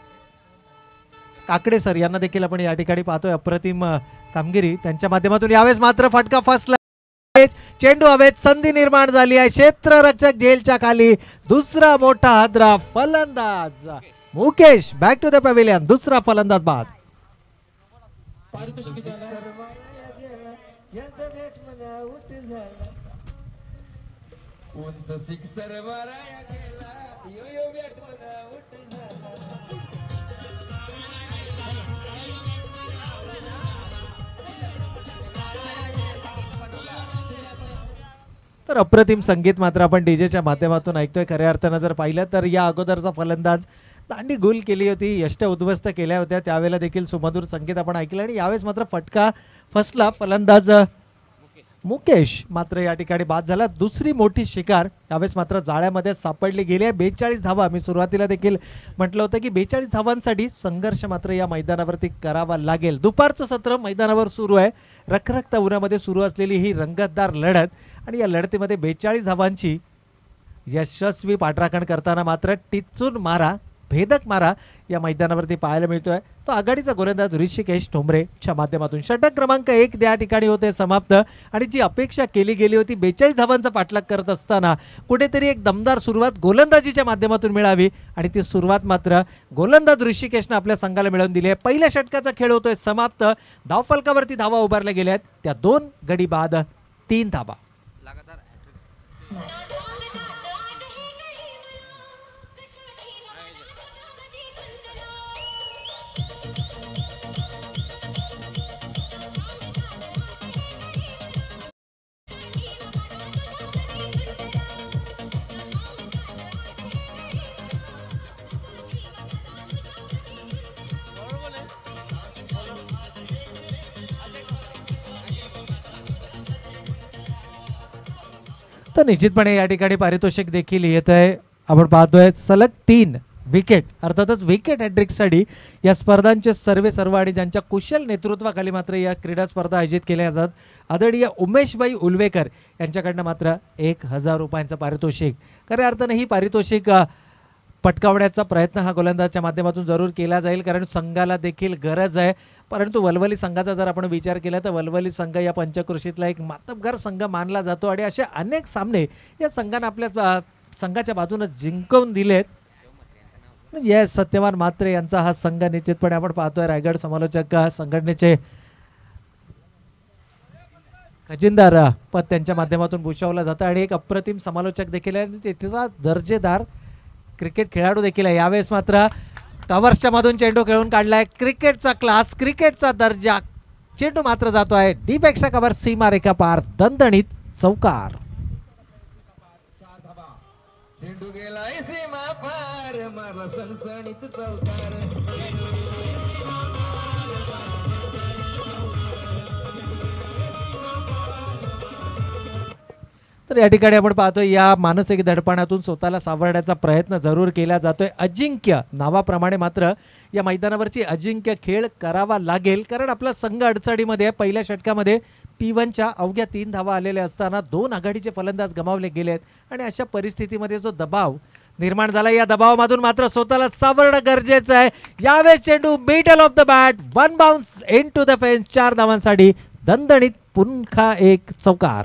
काकडे सर यांना देखील आपण या ठिकाणी पाहतोय. अप्रतिम कामगिरी त्यांच्या माध्यमातून. यावेळेस मात्र फटका फसला, चेंडू हवेत, संधी निर्माण झाली आहे क्षेत्ररक्षक झेलच्या खाली. दुसरा मोठा हादरा फलंदाज Mukesh back to the pavilion. दुसरा फलंदाज बाद. तर अप्रतिम संगीत मात्र आपण डीजेच्या माध्यमातून ऐकतोय. खऱ्या अर्थानं जर पाहिलं तर या अगोदरचा फलंदाज दांडी गुल केली होती, यष्ट उद्ध्वस्त केल्या होत्या, त्यावेळेला देखील सुमधुर संगीत आपण ऐकलं. आणि यावेळेस मात्र फटका फसला, फलंदाज मुकेश मात्र या ठिकाणी बाद झाला. दुसरी मोठी शिकार यावेळेस मात्र जाळ्यामध्ये सापडली गेली आहे. बेचाळीस धावा, मी सुरुवातीला देखील म्हटलं होतं की बेचाळीस धावांसाठी संघर्ष मात्र या मैदानावरती करावा लागेल. दुपारचं सत्र मैदानावर सुरू आहे. रखरखत्या उन्हामध्ये सुरू असलेली ही रंगतदार लढत आणि या लढतीमध्ये बेचाळीस धावांची यशस्वी पाठराखण करताना मात्र टिचून मारा, भेदक मारा या मैदानावरती पाहायला मिळतोय. तो आघाडीचा गोलंदाज ऋषिकेश ठोंबरेच्या माध्यमातून. षटक क्रमांक एक त्या ठिकाणी होते समाप्त. आणि जी अपेक्षा केली गेली होती बेचाळीस धावांचा पाठलाग करत असताना कुठेतरी एक दमदार सुरुवात गोलंदाजीच्या माध्यमातून मिळावी आणि ती सुरुवात मात्र गोलंदाज ऋषिकेशनं आपल्या संघाला मिळवून दिली आहे. पहिल्या षटकाचा खेळ होतोय समाप्त. धावफलकावरती धावा उभारल्या गेल्या आहेत, त्या दोन गडी बाद तीन धावा. तर निश्चितपणे या ठिकाणी पारितोषिक देखील येत आहे. आपण पाहतोय सलग तीन विकेट, अर्थातच विकेट हॅट्रिकसाठी या स्पर्धांचे सर्वे सर्व आणि ज्यांच्या कुशल नेतृत्वाखाली मात्र या क्रीडा स्पर्धा आयोजित केल्या जातात आदरणीय उमेशभाई उलवेकर यांच्याकडनं मात्र एक हजार रुपयांचं पारितोषिक. खऱ्या अर्थानं ही पारितोषिक पटकावण्याचा प्रयत्न हा गोलंदाजच्या माध्यमातून जरूर केला जाईल, कारण संघाला देखील गरज आहे. परंतु वलवली संघाचा जर आपण विचार केला तर वलवली संघ या पंचक्रोशीतला एक मातब्बर संघ मानला जातो आणि असे अनेक सामने या संघाने आपल्या संघाच्या बाजूने जिंकवून दिलेत. येस, सत्यवान म्हात्रे यांचा हा संघ निश्चितपणे आपण पाहतोय. रायगड समालोचक संघटनेचे खजिनदार पद त्यांच्या माध्यमातून भूषवलं जातं आणि एक अप्रतिम समालोचक देखील आहे आणि तिथला दर्जेदार क्रिकेट खेळाडू देखील आहे. यावेळेस मात्र कव्हर्सच्या मधून चेंडू खेळून काढलाय. क्रिकेटचा क्लास, क्रिकेटचा दर्जा. चेंडू मात्र जातो आहे डीपेक्षा कव्हर, सीमा रेखा पार, दणदणीत चौकार. चेंडू गेलाय सीमा पार, मारला सणसणीत चौकार. तर या ठिकाणी आपण पाहतोय या मानसिक दडपणातून स्वतःला सावरण्याचा प्रयत्न जरूर केला जातोय. अजिंक्य नावाप्रमाणे मात्र या मैदानावरची अजिंक्य खेळ करावा लागेल, कारण आपला संघ अडचणीमध्ये आहे. पहिल्या षटकामध्ये पी वनच्या अवघ्या तीन धावा आलेल्या असताना दोन आघाडीचे फलंदाज गमावले गेले आहेत आणि अशा परिस्थितीमध्ये जो दबाव निर्माण झाला, या दबावामधून मात्र स्वतःला सावरणं गरजेचं आहे. यावेळेस चेंडू middle off the bat, one bounce into the fence. चार धावांसाठी दणदणीत पुन्हा एक चौकार.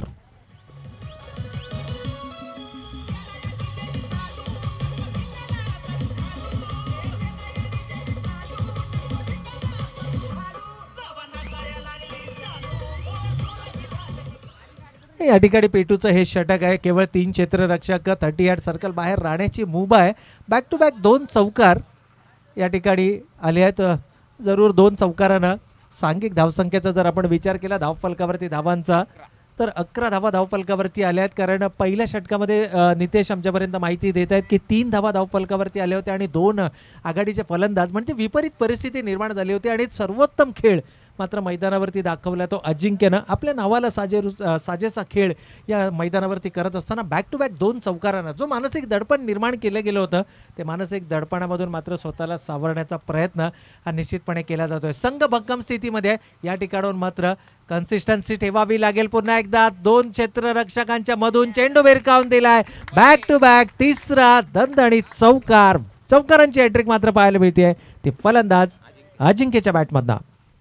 आणि या ठिकाणी पेटूचं हे षटक आहे, केवळ तीन क्षेत्ररक्षक थर्टी आठ सर्कल बाहेर राहण्याची मुभा आहे. बॅक टू बॅक दोन चौकार या ठिकाणी आले आहेत. जरूर दोन चौकारानं सांघिक धावसंख्येचा जर आपण विचार केला धावफलकावरती धावांचा तर अकरा धावा धावफलकावरती आल्या आहेत. कारण पहिल्या षटकामध्ये अ, नितेश आमच्यापर्यंत माहिती देत आहेत की तीन धावा धावफलकावरती आले होते आणि दोन आघाडीचे फलंदाज म्हणजे विपरीत परिस्थिती निर्माण झाली होती आणि सर्वोत्तम खेळ मात्र मैदानावरती दाखवला तो अजिंक्यनं. आपल्या नावाला साजे साजेसा खेळ या मैदानावरती करत असताना बॅक टू बॅक दोन चौकारांना जो मानसिक दडपण निर्माण केलं गेलं होतं ते मानसिक दडपणामधून मात्र स्वतःला सावरण्याचा प्रयत्न हा निश्चितपणे केला जातोय. संघ भक्कम स्थितीमध्ये या ठिकाणाहून मात्र कन्सिस्टन्सी ठेवावी लागेल. पुन्हा एकदा दोन क्षेत्ररक्षकांच्या मधून चेंडू भिरकावून दिलाय. बॅक टू बॅक तिसरा दणदणीत चौकार. चौकारांची हॅट्रिक मात्र पाहायला मिळते ती फलंदाज अजिंक्यच्या बॅटमधनं.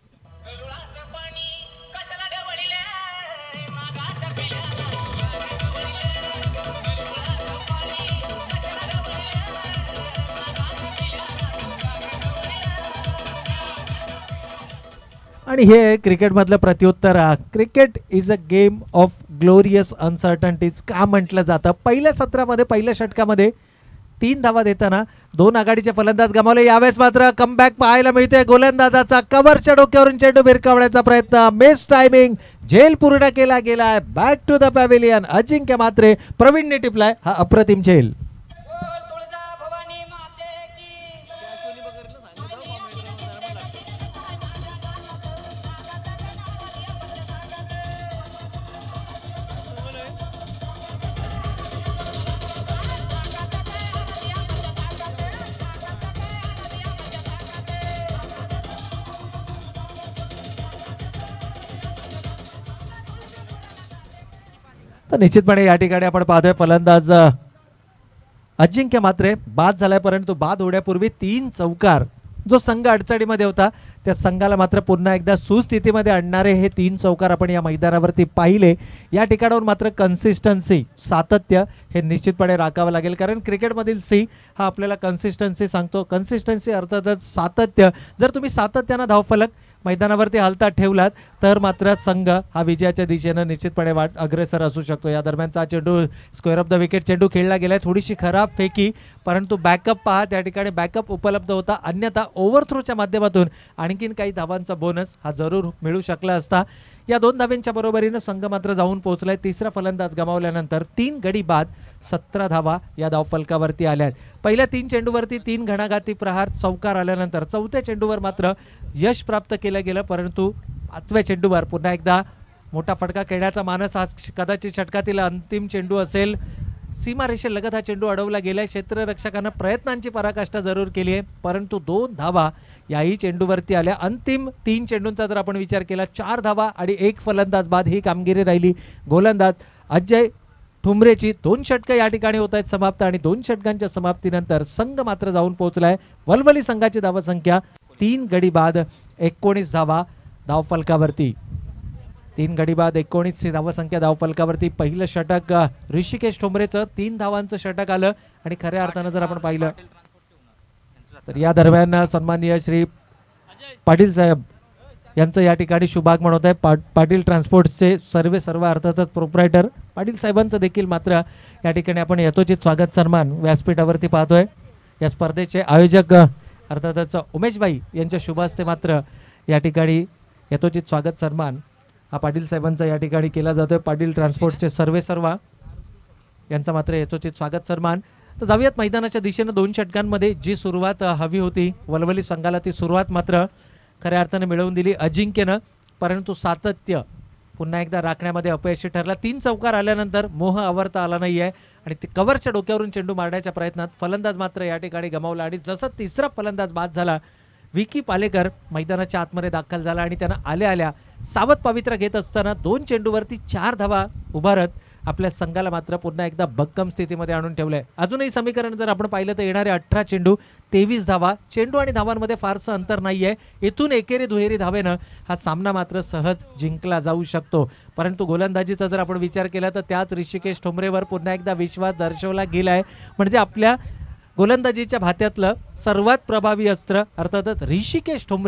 आणि हे क्रिकेटमधलं प्रत्युत्तर. Cricket is a game of glorious uncertainties का म्हटलं जातं. पहिल्या सत्रामध्ये पहिल्या षटकामध्ये तीन धावा देताना दोन आघाडीचे फलंदाज गमावले. यावेळेस मात्र कमबॅक पाहायला मिळतोय. गोलंदाजाचा कव्हरच्या डोक्यावरून चेंडू भिरकावण्याचा प्रयत्न. Miss timing. झेल पूर्ण केला गेलाय. Back to the pavilion. Ajinkya Matre प्रवीणने टिपलाय हा अप्रतिम झेल. तर निश्चितपणे या ठिकाणी आपण पाहतोय फलंदाज अजिंक्य मात्रे बाद झालाय. परंतु बाद होण्यापूर्वी तीन चौकार जो संघ अडचणीमध्ये होता त्या संघाला मात्र पुन्हा एकदा सुस्थितीमध्ये आणणारे हे तीन चौकार आपण या मैदानावरती पाहिले. या ठिकाणावर मात्र कन्सिस्टन्सी सातत्य हे निश्चितपणे राखावं लागेल. कारण क्रिकेटमधील सी हा आपल्याला कन्सिस्टन्सी सांगतो. कन्सिस्टन्सी अर्थातच सातत्य. जर तुम्ही सातत्यानं धावफलक मैदानावरती हालता ठेवलात तर मात्र संघ हा विजयाच्या दिशेनं निश्चितपणे वाट अग्रेसर असू शकतो. या दरम्यानचा चेंडू स्क्वेअर ऑफ द विकेट चेंडू खेळला गेलाय. थोडीशी खराब फेकी परंतु बॅकअप पहा त्या ठिकाणी बॅकअप उपलब्ध होता. अन्यथा ओव्हरथ्रोच्या माध्यमातून आणखीन काही धावांचा बोनस हा जरूर मिळू शकला असता. या दोन धाव्यांच्या बरोबरीनं संघ मात्र जाऊन पोहोचलाय. तिसरा फलंदाज गमावल्यानंतर तीन गडी बाद सतरा धावा या धावफलकावरती आल्या आहेत. पहिल्या तीन चेंडूवरती तीन घणाघाती प्रहार चौकार आल्यानंतर चौथ्या चेंडूवर मात्र यश प्राप्त केलं गेलं. परंतु पाचव्या चेंडूवर पुन्हा एकदा मोठा फटका खेळण्याचा मानस हा कदाचित षटकातील अंतिम चेंडू असेल. सीमारेषेलगत हा चेंडू अडवला गेलाय. क्षेत्ररक्षकांना प्रयत्नांची पराकाष्ठा जरूर केली आहे परंतु दोन धावा याही चेंडूवरती आल्या. अंतिम तीन चेंडूंचा जर आपण विचार केला चार धावा आणि एक फलंदाज बाद ही कामगिरी राहिली. गोलंदाज अजय ठुमरेची दोन षटकं या ठिकाणी होत आहेत समाप्त आणि दोन षटकांच्या समाप्तीनंतर संघ मात्र जाऊन पोहोचलाय. वलवली संघाची धावसंख्या तीन गडी बाद एकोणीस धावा धावफलकावरती. तीन गडी बाद एकोणीस धावसंख्या धावफलकावरती. पहिलं षटक ऋषिकेश ठोंबरेचं तीन धावांचं षटक आलं आणि खऱ्या अर्थानं जर आपण पाहिलं तर या दरम्यान सन्माननीय श्री पाटील साहेब यांचं या ठिकाणी शुभागमन होत आहे. पा पाटील ट्रान्सपोर्टचे सर्वे सर्व अर्थातच प्रोप्रायटर पाटील साहेबांचं देखील मात्र या ठिकाणी आपण यथोचित स्वागत सन्मान व्यासपीठावरती पाहतोय. या स्पर्धेचे आयोजक अर्थातच उमेशभाई यांच्या शुभ हस्ते मात्र या ठिकाणी यथोचित स्वागत सन्मान हा पाटील साहेबांचा या ठिकाणी केला जातोय. पाटील ट्रान्सपोर्टचे सर्वे सर्वा यांचा मात्र यथोचित स्वागत सन्मान. तर जाऊयात मैदानाच्या दिशेनं दोन षटकांमध्ये जी सुरुवात हवी होती वलवली संघाला ती सुरुवात मात्र खऱ्या अर्थाने मिळवून दिली अजिंक्यनं. परंतु सातत्य पुन्हा एकदा राखण्यामध्ये अपयशी ठरला. तीन चौकार आल्यानंतर मोह आवरता आला नाही आहे आणि ते कव्हरच्या डोक्यावरून चेंडू मारण्याच्या प्रयत्नात फलंदाज मात्र या ठिकाणी गमावला आणि जसा तिसरा फलंदाज बाद झाला विकी पालेकर मैदानाच्या आतमध्ये दाखल झाला आणि त्यांना आल्या आल्या सावध पवित्रा घेत असताना दोन चेंडूवरती चार धावा उभारत आपल्या संघाला मात्र पुन्हा एकदा भक्कम स्थितीमध्ये आणून ठेवलंय. अजूनही समीकरण जर आपण पाहिलं तर येणारे अठरा चेंडू तेवीस धावा. चेंडू आणि धावांमध्ये फारसं अंतर नाहीये. इथून एकेरी दुहेरी धावेनं हा सामना मात्र सहज जिंकला जाऊ शकतो. परंतु गोलंदाजीचा जर आपण विचार केला तर त्याच ऋषिकेश ठोंबरेवर पुन्हा एकदा विश्वास दर्शवला गेलाय. म्हणजे आपल्या गोलंदाजीच्या भात्यातलं सर्वात प्रभावी अस्त्र अर्थातच ऋषिकेश ठोंबरे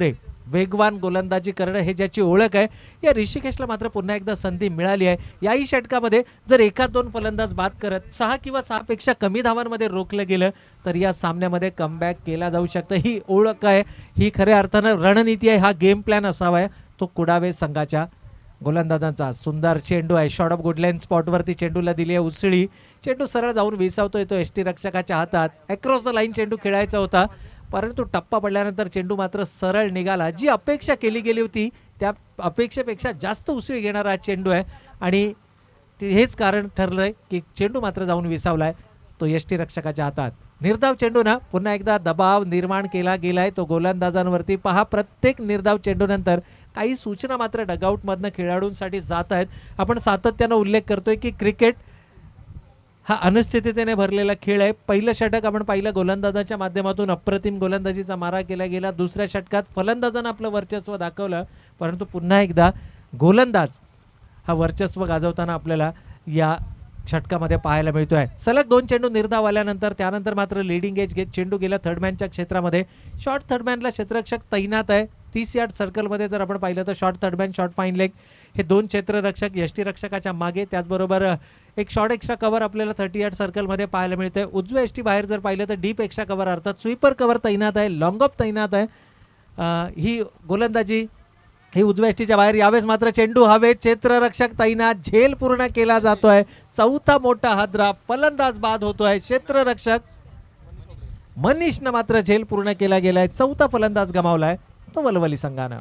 वेगवान गोलंदाजी करणं हे ज्याची ओळख आहे, या ऋषिकेशला मात्र पुन्हा एकदा संधी मिळाली आहे. याही षटकामध्ये जर एका दोन फलंदाज बाद करत सहा किंवा सहापेक्षा कमी धावांमध्ये रोखलं गेलं तर या सामन्यामध्ये कमबॅक केला जाऊ शकतं. ही ओळख आहे, ही खऱ्या अर्थानं रणनीती आहे, हा गेम प्लॅन असावा आहे तो कुडावे संघाच्या गोलंदाजांचा. सुंदर चेंडू आहे, शॉर्ट ऑफ गुडलाईन स्पॉटवरती चेंडूला दिली आहे उसळी. चेंडू सरळ जाऊन विसावतो येतो एस टी रक्षकाच्या हातात. अक्रॉस द लाईन चेंडू खेळायचा होता, परंतु टप्पा पडल्यानंतर चेंडू मात्र सरळ निघाला. जी अपेक्षा केली गेली होती त्या अपेक्षेपेक्षा जास्त उसळी घेणारा हा चेंडू आहे आणि हेच कारण ठरलंय की चेंडू मात्र जाऊन विसावलाय तो एस टी रक्षकाच्या हातात. निर्धाव चेंडू ना पुन्हा एकदा दबाव निर्माण केला गेलाय तो गोलंदाजांवरती. पहा, प्रत्येक निर्धाव चेंडूनंतर काही सूचना मात्र डगआउटमधनं खेळाडूंसाठी जात आहेत. आपण सातत्यानं उल्लेख करतोय की क्रिकेट हा अनिश्चिततेने भरलेला खेळ आहे. पहिलं षटक आपण पाहिलं गोलंदाजाच्या माध्यमातून अप्रतिम गोलंदाजीचा मारा केला गेला. दुसऱ्या षटकात फलंदाजानं आपलं वर्चस्व दाखवलं, परंतु पुन्हा एकदा गोलंदाज हा वर्चस्व गाजवताना आपल्याला या षटकामध्ये पाहायला मिळतोय. सलग दोन चेंडू निर्धाव आल्यानंतर त्यानंतर मात्र लीडिंग एज घेत चेंडू गेला थर्डमॅनच्या क्षेत्रामध्ये. शॉर्ट थर्डमॅनला क्षेत्ररक्षक तैनात आहे. तीस यार्ड सर्कलमध्ये जर आपण पाहिलं तर short third man, short fine leg हे दोन क्षेत्ररक्षक यष्टी रक्षकाच्या मागे. त्याचबरोबर एक शॉर्ट एक्स्ट्रा कव्हर आपल्याला थर्टी यार्ड सर्कलमध्ये पाहायला मिळतंय. उजव्या यष्टी बाहेर जर पाहिलं तर डीप एक्स्ट्रा कव्हर अर्थात स्वीपर कव्हर तैनात आहे. लॉंग ऑफ तैनात आहे. ही गोलंदाजी ही उजव्या यष्टीच्या बाहेर. यावेळेस मात्र चेंडू हवे, क्षेत्ररक्षक तैनात, झेल पूर्ण केला जातोय. चौथा मोठा हादरा, फलंदाज बाद होतोय. क्षेत्ररक्षक मनीषनं मात्र झेल पूर्ण केला गेलाय. चौथा फलंदाज गमावलाय तो वलवली संघानं.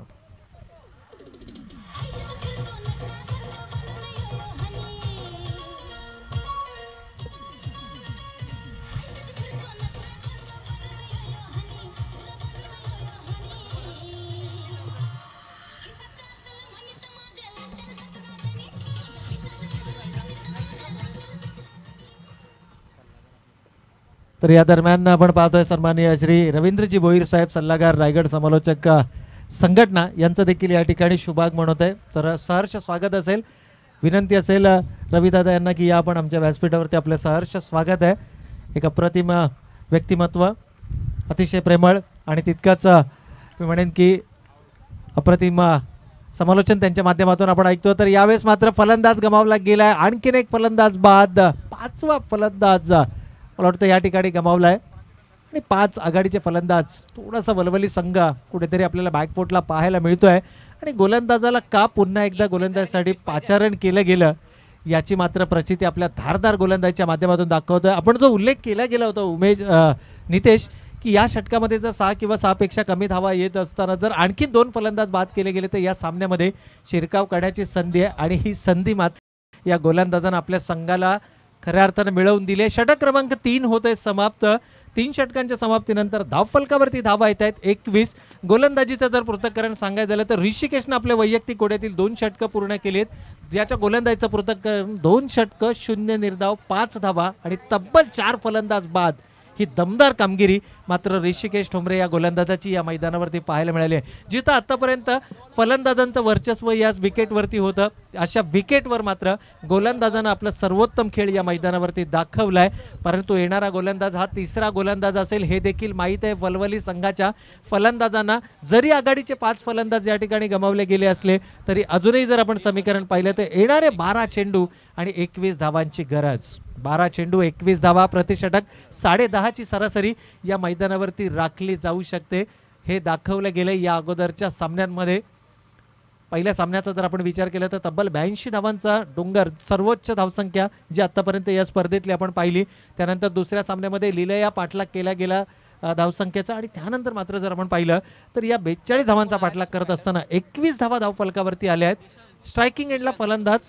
तर या दरम्यान आपण पाहतोय सन्माननीय श्री रवींद्रजी भोईर साहेब सल्लागार रायगड समालोचक संघटना यांचं देखील या ठिकाणी शुभागमन होत आहे. तर सहर्ष स्वागत असेल. विनंती असेल रविदादा यांना की या आपण आमच्या व्यासपीठावरती आपलं सहर्ष स्वागत आहे. एक अप्रतिम व्यक्तिमत्व, अतिशय प्रेमळ आणि तितकंच मी म्हणेन की अप्रतिम समालोचन त्यांच्या माध्यमातून आपण ऐकतो. तर यावेळेस मात्र फलंदाज गमावला गेलाय. आणखीन एक फलंदाज बाद, पाचवा फलंदाज मला वाटतं या ठिकाणी गमावलाय आणि पाच आघाडीचे फलंदाज. थोडासा वलवली संघ कुठेतरी आपल्याला बॅकफुटला पाहायला मिळतोय आणि गोलंदाजाला का पुन्हा एकदा गोलंदाजीसाठी पाचारण केलं गेलं याची मात्र प्रचिती आपल्या धारदार गोलंदाजीच्या माध्यमातून दाखवतोय. आपण जो उल्लेख केला गेला होता उमेश नितेश की या षटकामध्ये जर सहा किंवा सहापेक्षा कमी धावा येत असताना जर आणखी दोन फलंदाज बाद केले गेले तर या सामन्यामध्ये शिरकाव करण्याची संधी आहे आणि ही संधी मात्र या गोलंदाजानं आपल्या संघाला खऱ्या अर्थानं मिळवून दिले. षटक क्रमांक तीन होत आहे समाप्त. तीन षटकांच्या समाप्तीनंतर धावफलकावरती धावा येत आहेत एकवीस. गोलंदाजीचं जर पृथक्करण सांगायचं झालं तर ऋषिकेशनं आपल्या वैयक्तिक कोड्यातील दोन षटकं पूर्ण केलीत. ज्याच्या गोलंदाजीचं पृथक्करण दोन षटकं, शून्य निर्धाव, पाच धावा आणि तब्बल चार फलंदाज बाद. ही दमदार कामगिरी मात्र ऋषिकेश ठोंबरे या गोलंदाजाची या मैदानावरती पाहायला मिळाली आहे. जिथं आतापर्यंत फलंदाजांचं वर्चस्व या विकेटवरती होतं, अशा विकेटवर मात्र गोलंदाजानं आपलं सर्वोत्तम खेळ या मैदानावरती दाखवलाय. परंतु येणारा गोलंदाज हा तिसरा गोलंदाज असेल हे देखील माहीत आहे वलवली संघाच्या फलंदाजांना. जरी आघाडीचे पाच फलंदाज या ठिकाणी गमावले गेले असले तरी अजूनही जर आपण समीकरण पाहिलं तर येणारे बारा चेंडू आणि एकवीस धावांची गरज. बारा चेंडू एकवीस धावा प्रतिषटक साडे दहाची सरासरी या मैदानावरती राखली जाऊ शकते हे दाखवलं गेलं या अगोदरच्या सामन्यांमध्ये. पहिल्या सामन्याचा जर आपण विचार केला तर तब्बल ब्याऐंशी धावांचा डोंगर, सर्वोच्च धावसंख्या जी आतापर्यंत या स्पर्धेतली आपण पाहिली. त्यानंतर दुसऱ्या सामन्यामध्ये लिलया पाठलाग केला गेला धावसंख्येचा आणि त्यानंतर मात्र जर आपण पाहिलं तर या बेचाळीस धावांचा पाठलाग करत असताना एकवीस धावा धावफलकावरती आल्या आहेत. स्ट्रायकिंग एंडला फलंदाज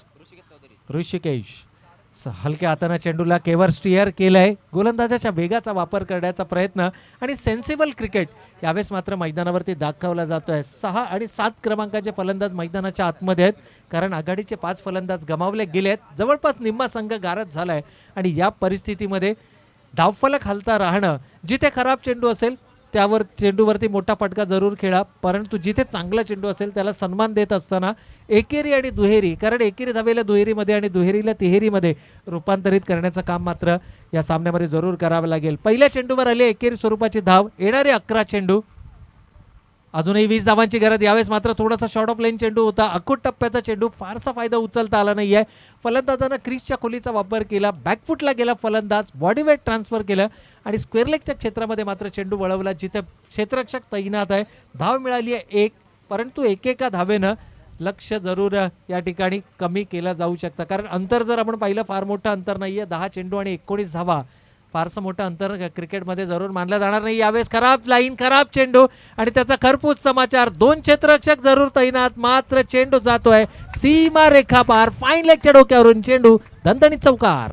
ऋषिकेश. हलक्या हाताने चेंडूला केवर स्टिअर केलंय. गोलंदाजाच्या वेगाचा वापर करण्याचा प्रयत्न आणि सेन्सिबल क्रिकेट यावेळेस मात्र मैदानावरती दाखवला जातोय. सहा आणि सात क्रमांकाचे फलंदाज मैदानाच्या आतमध्ये आहेत कारण आघाडीचे पाच फलंदाज गमावले गेले आहेत. जवळपास निम्मा संघ गारद झालाय आणि या परिस्थितीमध्ये धावफलक हलता राहणं, जिथे खराब चेंडू असेल त्यावर चेंडूवरती मोठा फटका जरूर खेळा, परंतु जिथे चांगला चेंडू असेल त्याला सन्मान देत असताना एकेरी आणि दुहेरी, कारण एकेरी धावेला दुहेरीमध्ये आणि दुहेरीला तिहेरीमध्ये रूपांतरित करण्याचं काम मात्र या सामन्यामध्ये जरूर करावं लागेल. पहिल्या चेंडूवर आले एकेरी स्वरूपाची धाव. येणारे अकरा चेंडू अजूनही वीस धावांची गरज. यावेळेस मात्र थोडासा शॉर्ट ऑफ लाईन चेंडू होता. अखूट टप्प्याचा चेंडू, फारसा फायदा उचलता आला नाही आहे. फलंदाजानं क्रीजच्या खोलीचा वापर केला, बॅकफुटला गेला फलंदाज, बॉडीवेट ट्रान्सफर केलं आणि स्क्वेअर लेगच्या क्षेत्रामध्ये मात्र चेंडू वळवला जिथे क्षेत्ररक्षक तैनात आहे. धाव मिळाली आहे एक, परंतु एकेका धावेनं लक्ष जरूर या ठिकाणी कमी केलं जाऊ शकतं, कारण अंतर जर आपण पाहिलं फार मोठं अंतर नाही आहे. दहा चेंडू आणि एकोणीस धावा फारसं मोठं अंतर क्रिकेटमध्ये जरूर मानलं जाणार नाही. यावेळेस खराब लाईन, खराब चेंडू आणि त्याचा खरपूस समाचार. दोन क्षेत्ररक्षक जरूर तैनात, मात्र चेंडू जातोय सीमा रेखा पार. फाईन लेगच्या डोक्यावरून चेंडू दणदणीत चौकार.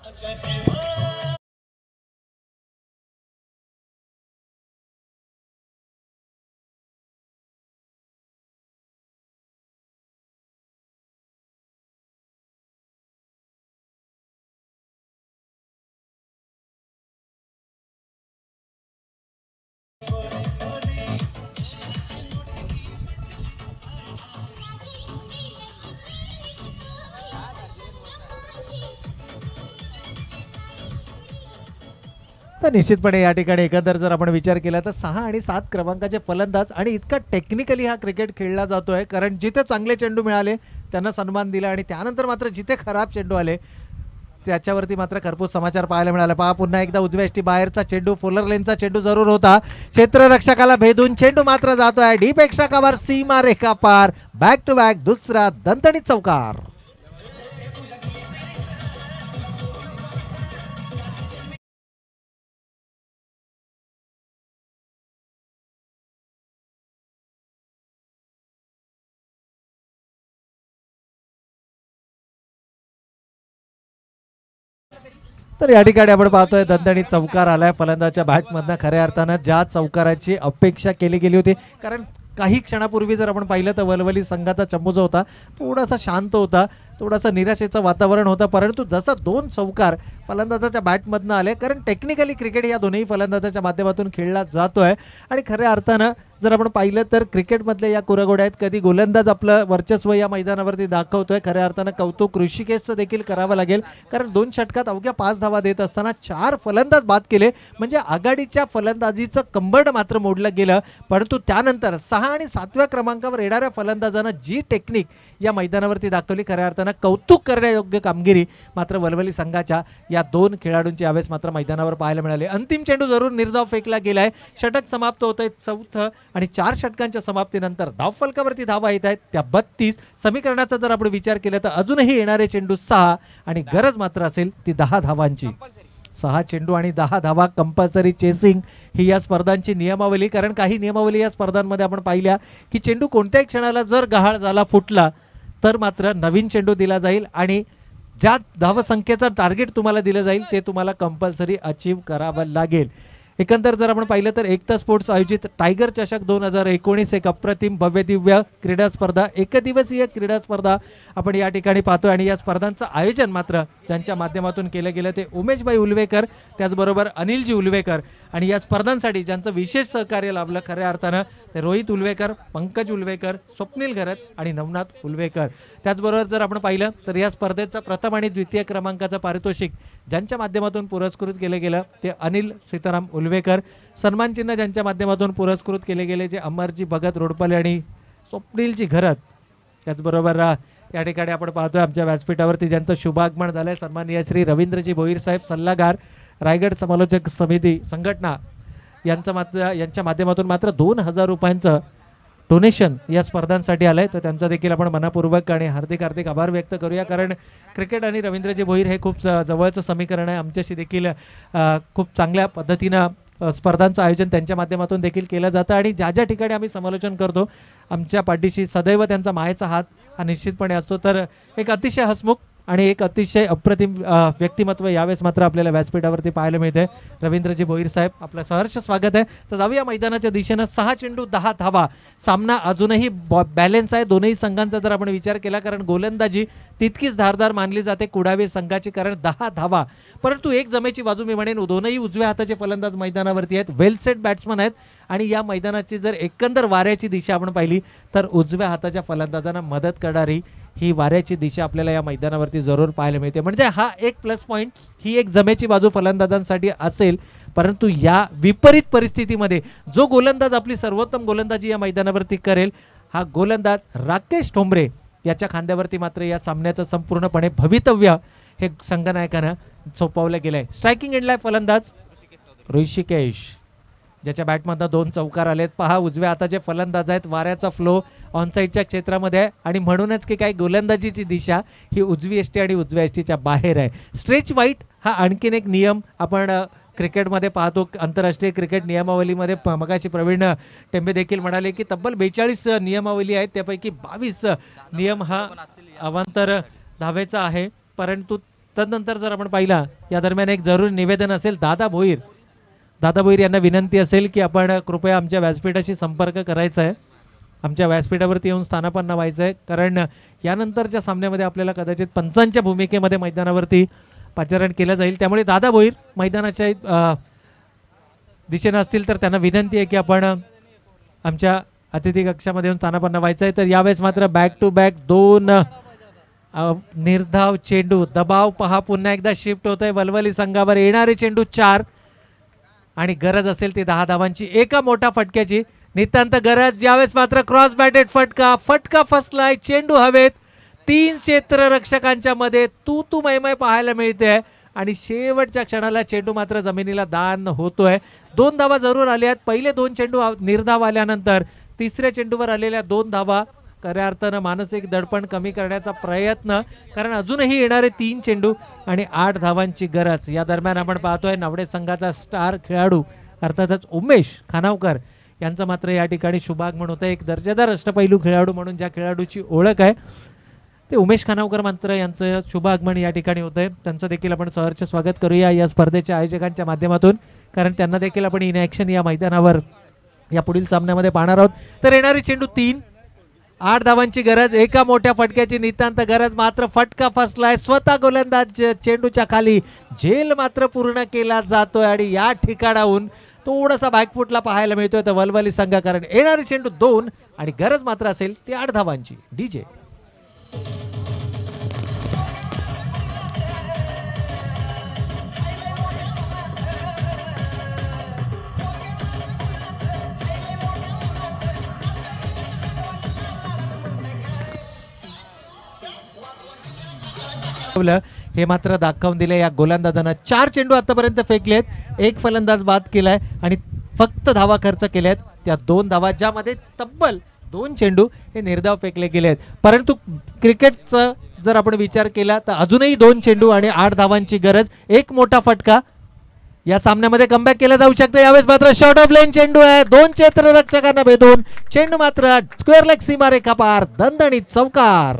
तर निश्चितपणे या ठिकाणी एकंदर जर आपण विचार केला तर सहा आणि सात क्रमांकाचे फलंदाज आणि इतका टेक्निकली हा क्रिकेट खेळला जातोय, कारण जिथे चांगले चेंडू मिळाले त्यांना सन्मान दिला आणि त्यानंतर मात्र जिथे खराब चेंडू आले त्याच्यावरती मात्र खरपूस समाचार पाहायला मिळाला. पहा पुन्हा एकदा उजव्या एष्टी बाहेरचा चेंडू, फोलर लेनचा चेंडू जरूर होता. क्षेत्ररक्षकाला भेदून चेंडू मात्र जातोय डीप एक्स्ट्रा कव्हर, सीमा रेखा पार. बॅक टू बॅक दुसरा दणदणीत चौकार. तर या ठिकाणी आपण पाहतोय दणदणीत चौकार आलाय फलंदाजच्या बॅटमधनं. खऱ्या अर्थानं ज्या चौकाराची अपेक्षा केली गेली होती, कारण काही क्षणापूर्वी जर आपण पाहिलं तर वलवली संघाचा चमू जो होता थोडासा शांत होता, थोडासा निराशेचं वातावरण होतं, परंतु जसं दोन चौकार फलंदाजाच्या बॅटमधनं आले, कारण टेक्निकली क्रिकेट या दोन्ही फलंदाजाच्या माध्यमातून खेळला जातोय आणि खऱ्या अर्थानं जर आपण पाहिलं तर क्रिकेटमधल्या या कुरघोड्यात कधी गोलंदाज आपलं वर्चस्व या मैदानावरती दाखवतोय. खऱ्या अर्थानं कौतुक ऋषिकेशचं देखील करावं लागेल, कारण दोन षटकात अवघ्या पाच धावा देत असताना चार फलंदाज बाद केले, म्हणजे आघाडीच्या फलंदाजीचं कंबरड मात्र मोडलं गेलं. परंतु त्यानंतर सहा आणि सातव्या क्रमांकावर येणाऱ्या फलंदाजानं जी टेक्निक या मैदानावरती दाखवली, खऱ्या अर्थानं कौतुक करण्यायोग्य कामगिरी मात्र वलवली संघाच्या या दोन खेळाडूंची यावेळेस मात्र मैदानावर पाहायला मिळाली. अंतिम चेंडू जरूर निर्धाव फेकला गेलाय. षटक समाप्त होत आहे चौथं आणि चार षटकांच्या समाप्तीनंतर धावफलकावरती धावा येत आहेत त्या बत्तीस. समीकरणाचा जर आपण विचार केला तर अजूनही येणारे चेंडू सहा आणि गरज मात्र असेल ती दहा धावांची. सहा चेंडू आणि दहा धावा कंपल्सरी चेसिंग ही या स्पर्धांची नियमावली, कारण काही नियमावली या स्पर्धांमध्ये आपण पाहिल्या की चेंडू कोणत्याही क्षणाला जर गहाळ झाला, फुटला तर मात्र नवीन चेंडू दिला जाईल आणि ज्या धावसंख्येचं टार्गेट तुम्हाला दिलं जाईल ते तुम्हाला कंपल्सरी अचीव करावं लागेल. एकंदर जर आपण पाहिलं तर एकता स्पोर्ट्स आयोजित टायगर चषक दोन हजार एकोणीस एक अप्रतिम भव्य दिव्य क्रीडा स्पर्धा, एकदिवसीय क्रीडा स्पर्धा आपण या ठिकाणी पाहतोय आणि या स्पर्धांचं आयोजन मात्र ज्यांच्या माध्यमातून केलं गेलं ते उमेशभाई उलवेकर, त्याचबरोबर अनिलजी उलवेकर आणि या स्पर्धांसाठी ज्यांचं विशेष सहकार्य लाभलं खऱ्या अर्थानं ते रोहित उलवेकर, पंकज उलवेकर, स्वप्नील घरत आणि नवनाथ उलवेकर. त्याचबरोबर जर आपण पाहिलं तर या स्पर्धेचं प्रथम आणि द्वितीय क्रमांकाचं पारितोषिक ज्यांच्या माध्यमातून पुरस्कृत केलं गेलं ते अनिल सीताराम उलवेकर. सन्मान चिन्ह ज्यांच्या माध्यमातून पुरस्कृत केले गेले जे अमरजी भगत रोडपले आणि स्वप्नीलजी घरत. त्याचबरोबर या ठिकाणी आपण पाहतोय आमच्या व्यासपीठावरती ज्यांचं शुभागमन झालंय सन्माननीय श्री रवींद्रजी भोईर साहेब, सल्लागार रायगड समालोचक समिती संघटना यांचं मात्र यांच्या माध्यमातून मात्र दोन हजार रुपयांचं डोनेशन या स्पर्धांसाठी आलंय. तर त्यांचा देखील आपण मनापूर्वक आणि हार्दिक हार्दिक आभार व्यक्त करूया, कारण क्रिकेट आणि रवींद्रजी भोईर हे खूप जवळचं समीकरण आहे. आमच्याशी देखील खूप चांगल्या पद्धतीनं स्पर्धांचं आयोजन त्यांच्या माध्यमातून देखील केलं जातं आणि ज्या ज्या ठिकाणी आम्ही समालोचन करतो आमच्या पाठीशी सदैव त्यांचा मायेचा हात हा निश्चितपणे असतो. तर एक अतिशय हसमुख आणि एक अतिशय अप्रतिम व्यक्तिमत्व यावेळेस मात्र आपल्याला व्यासपीठावरती पाहायला मिळते. रवींद्रजी भोईर साहेब, आपलं सहर्ष स्वागत आहे. तर जाऊया मैदानाच्या दिशेनं. सहा चेंडू दहा धावा, सामना अजूनही बॅलन्स आहे दोन्ही संघांचा जर आपण विचार केला, कारण गोलंदाजी तितकीच धारदार मानली जाते कुडावी संघाची, कारण दहा धावा. परंतु एक जमेची बाजू मी म्हणेन दोनही उजव्या हाताचे फलंदाज मैदानावरती आहेत, वेल सेट बॅट्समन आहेत आणि या मैदानाची जर एकंदर वाऱ्याची दिशा आपण पाहिली तर उजव्या हाताच्या फलंदाजांना मदत करणारी ही वाऱ्याची दिशा आपल्याला या मैदानावरती जरूर पाहायला मिळते. म्हणजे हा एक प्लस पॉईंट, ही एक जमेची बाजू फलंदाजांसाठी असेल. परंतु या विपरीत परिस्थितीमध्ये जो गोलंदाज आपली सर्वोत्तम गोलंदाजी या मैदानावरती करेल, हा गोलंदाज राकेश ठोंबरे याच्या खांद्यावरती मात्र या सामन्याचं संपूर्णपणे भवितव्य हे संघनायकानं सोपवलं गेलंय. स्ट्रायकिंग एंडला फलंदाज ऋषिकेश, ज्याच्या बॅटमधनं दोन चौकार आलेत. पहा उजव्या हाताचे फलंदाज आहेत. वाऱ्याचा फ्लो ऑनसाईडच्या क्षेत्रामध्ये आहे आणि म्हणूनच की काही गोलंदाजीची दिशा ही उजवी एसटी आणि उजव्या एसटीच्या बाहेर आहे. स्ट्रेच वाईट हा आणखीन एक नियम आपण क्रिकेटमध्ये पाहतो. आंतरराष्ट्रीय क्रिकेट नियमावलीमध्ये मगाशी प्रवीण टेंबे देखील म्हणाले की तब्बल बेचाळीस नियमावली आहेत, त्यापैकी बावीस नियम हा अवांतर धावेचा आहे. परंतु तदनंतर जर आपण पाहिला या दरम्यान एक जरूर निवेदन असेल दादा भोईर दादा भोईर यांना विनंती असेल की आपण कृपया आमच्या व्यासपीठाशी संपर्क करायचा आहे, आमच्या व्यासपीठावरती येऊन स्थानापन्न व्हायचं आहे. कारण यानंतरच्या सामन्यामध्ये आपल्याला कदाचित पंचांच्या भूमिकेमध्ये मैदानावरती पाचारण केलं जाईल. त्यामुळे दादा भोईर मैदानाच्या दिशेनं असतील तर त्यांना विनंती आहे की आपण आमच्या अतिथी कक्षामध्ये येऊन स्थानापन्न व्हायचं आहे. तर यावेळेस मात्र बॅक टू बॅक दोन निर्धाव चेंडू, दबाव पहा पुन्हा एकदा शिफ्ट होतोय वलवली संघावर. येणारे चेंडू चार आणि गरज असेल ती दहा धावांची एका मोठ्या फटक्याची नितांत गरज. यावेळेस मात्र क्रॉस बॅटेड फटका, फटका फसलाय, चेंडू हवेत. तीन क्षेत्ररक्षकांच्या मध्ये तू तू मैमय पाहायला मिळते आणि शेवटच्या क्षणाला चेंडू मात्र जमिनीला दान होतोय. दोन धावा जरूर आल्या आहेत. पहिले दोन चेंडू निर्धाव आल्यानंतर तिसऱ्या चेंडूवर आलेल्या दोन धावा खऱ्या अर्थानं मानसिक दडपण कमी करण्याचा प्रयत्न, कारण अजूनही येणारे तीन चेंडू आणि आठ धावांची गरज. या दरम्यान आपण पाहतोय नावडे संघाचा स्टार खेळाडू अर्थातच उमेश खानावकर यांचं मात्र या ठिकाणी शुभागमन होतं. एक दर्जेदार अष्टपैलू खेळाडू म्हणून ज्या खेळाडूची ओळख आहे ते उमेश खानावकर मात्र यांचं शुभागमन या ठिकाणी होतंय. त्यांचं देखील आपण सहर्ष स्वागत करूया या स्पर्धेच्या आयोजकांच्या माध्यमातून, कारण त्यांना देखील आपण इन ॲक्शन या मैदानावर या पुढील सामन्यामध्ये पाहणार आहोत. तर येणारी चेंडू तीन, आठ धावांची गरज, एका मोठ्या फटक्याची नितांत गरज. मात्र फटका फसलाय, स्वतः गोलंदाज चेंडूच्या खाली झेल मात्र पूर्ण केला जातोय आणि या ठिकाणाहून थोडासा बॅकफुटला पाहायला मिळतोय तर वलवली संघ, कारण येणारी चेंडू दोन आणि गरज मात्र असेल ती आठ धावांची. डीजे हे मात्र दाखवून दिले या गोलंदाजांना. चार चेंडू आतापर्यंत फेकलेत, एक फलंदाज बाद केलाय आणि फक्त धावा खर्च केल्यात त्या दोन धावा, ज्यामध्ये तब्बल दोन चेंडू हे निर्धाव फेकले गेले आहेत. परंतु क्रिकेटचा जर आपण विचार केला तर अजूनही दोन चेंडू आणि आठ धावांची गरज, एक मोठा फटका. या सामन्यामध्ये कमबॅक केलं जाऊ शकतं. यावेळेस मात्र शॉर्ट ऑफ लेन चेंडू आहे, दोन क्षेत्ररक्षकांना भेदून चेंडू मात्र स्क्वेअर लेग सीमारेखा पार, दणदणीत चौकार.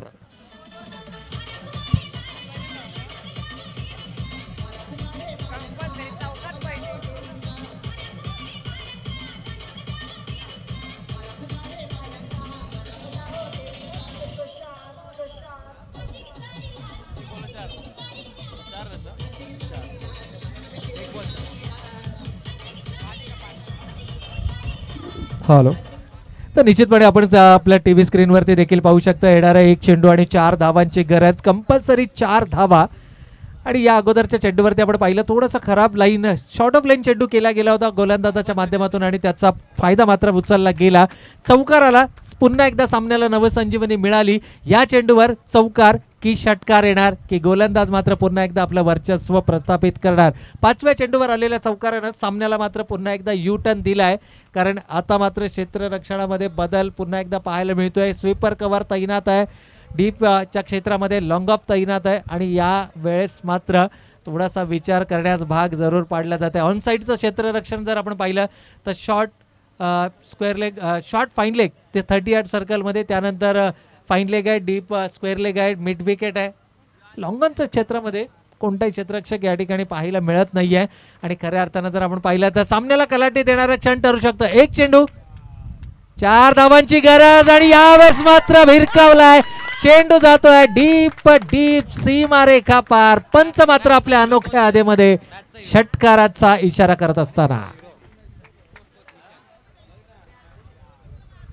हॅलो, तर निश्चितपणे आपण आपल्या टीव्ही स्क्रीनवरती देखील पाहू शकता येणारा एक चेंडू आणि चार धावांची गरज, कंपल्सरी चार धावा. आणि या अगोदरच्या चेंडूवरती आपण पाहिलं थोडासा खराब लाईन शॉर्ट ऑफ लाईन चेंडू केला गेला होता गोलंदाजाच्या माध्यमातून आणि त्याचा फायदा मात्र उचलला गेला. चौकार आला, पुन्हा एकदा सामन्याला नवसंजीवनी मिळाली. या चेंडूवर चौकार की षटकार येणार की गोलंदाज मात्र पुन्हा एकदा आपलं वर्चस्व प्रस्थापित करणार. पाचव्या चेंडूवर आलेल्या चौकारानं सामन्याला मात्र पुन्हा एकदा यू टर्न दिलाय, कारण आता मात्र क्षेत्ररक्षणामध्ये बदल पुन्हा एकदा पाहायला मिळतोय. स्वीपर कव्हर तैनात आहे, डीपच्या क्षेत्रामध्ये लॉंग ऑफ तैनात आहे आणि या वेळेस मात्र थोडासा विचार करण्यास भाग जरूर पाडला जाते. ऑन साईडचं क्षेत्ररक्षण जर आपण पाहिलं तर short square leg, short fine leg ते थर्टी आठ सर्कलमध्ये, त्यानंतर फाईन लेग आहे, डीप स्क्वेअर लेग आहे, मिड विकेट आहे. लॉंगॉनच्या क्षेत्रामध्ये कोणताही क्षेत्ररक्षक या ठिकाणी पाहायला मिळत नाही आहे आणि खऱ्या अर्थानं जर आपण पाहिलं तर सामन्याला कलाटी देणारा क्षण ठरू शकतो. एक चेंडू, चार धावांची गरज आणि यावेळेस मात्र भिरकावलाय, चेंडू जातोय डीप डीप सीमारेखा पार. पंच मात्र आपल्या अनोख्या आधेमध्ये षटकाराचा इशारा करत असताना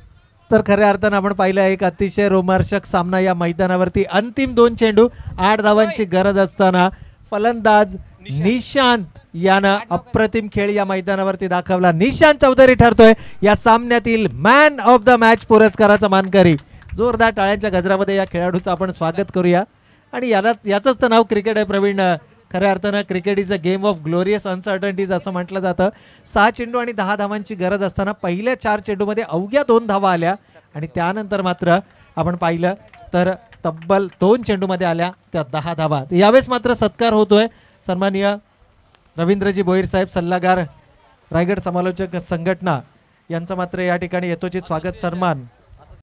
तर खऱ्या अर्थानं आपण पाहिलं एक अतिशय रोमांचक सामना या मैदानावरती. अंतिम दोन चेंडू आठ धावांची गरज असताना फलंदाज निशांत यानं अप्रतिम खेळ या मैदानावरती दाखवला. निशांत चौधरी ठरतोय या सामन्यातील मॅन ऑफ द मॅच पुरस्काराचा मानकरी. जोरदार टाळ्यांच्या गजरामध्ये या खेळाडूचं आपण स्वागत करूया. आणि याला याचंच तर नाव क्रिकेट आहे प्रवीण. खऱ्या अर्थानं cricket is a game of glorious uncertainties असं म्हटलं जातं. सहा चेंडू आणि दहा धावांची गरज असताना पहिल्या चार चेंडूमध्ये अवघ्या दोन धावा आल्या आणि त्यानंतर मात्र आपण पाहिलं तर तब्बल दोन चेंडूमध्ये आल्या त्या दहा धावा. यावेळेस मात्र सत्कार होतोय. सन्माननीय रवींद्रजी भोईर साहेब सल्लागार रायगड समालोचक संघटना यांचा मात्र या ठिकाणी यथोचित स्वागत सन्मान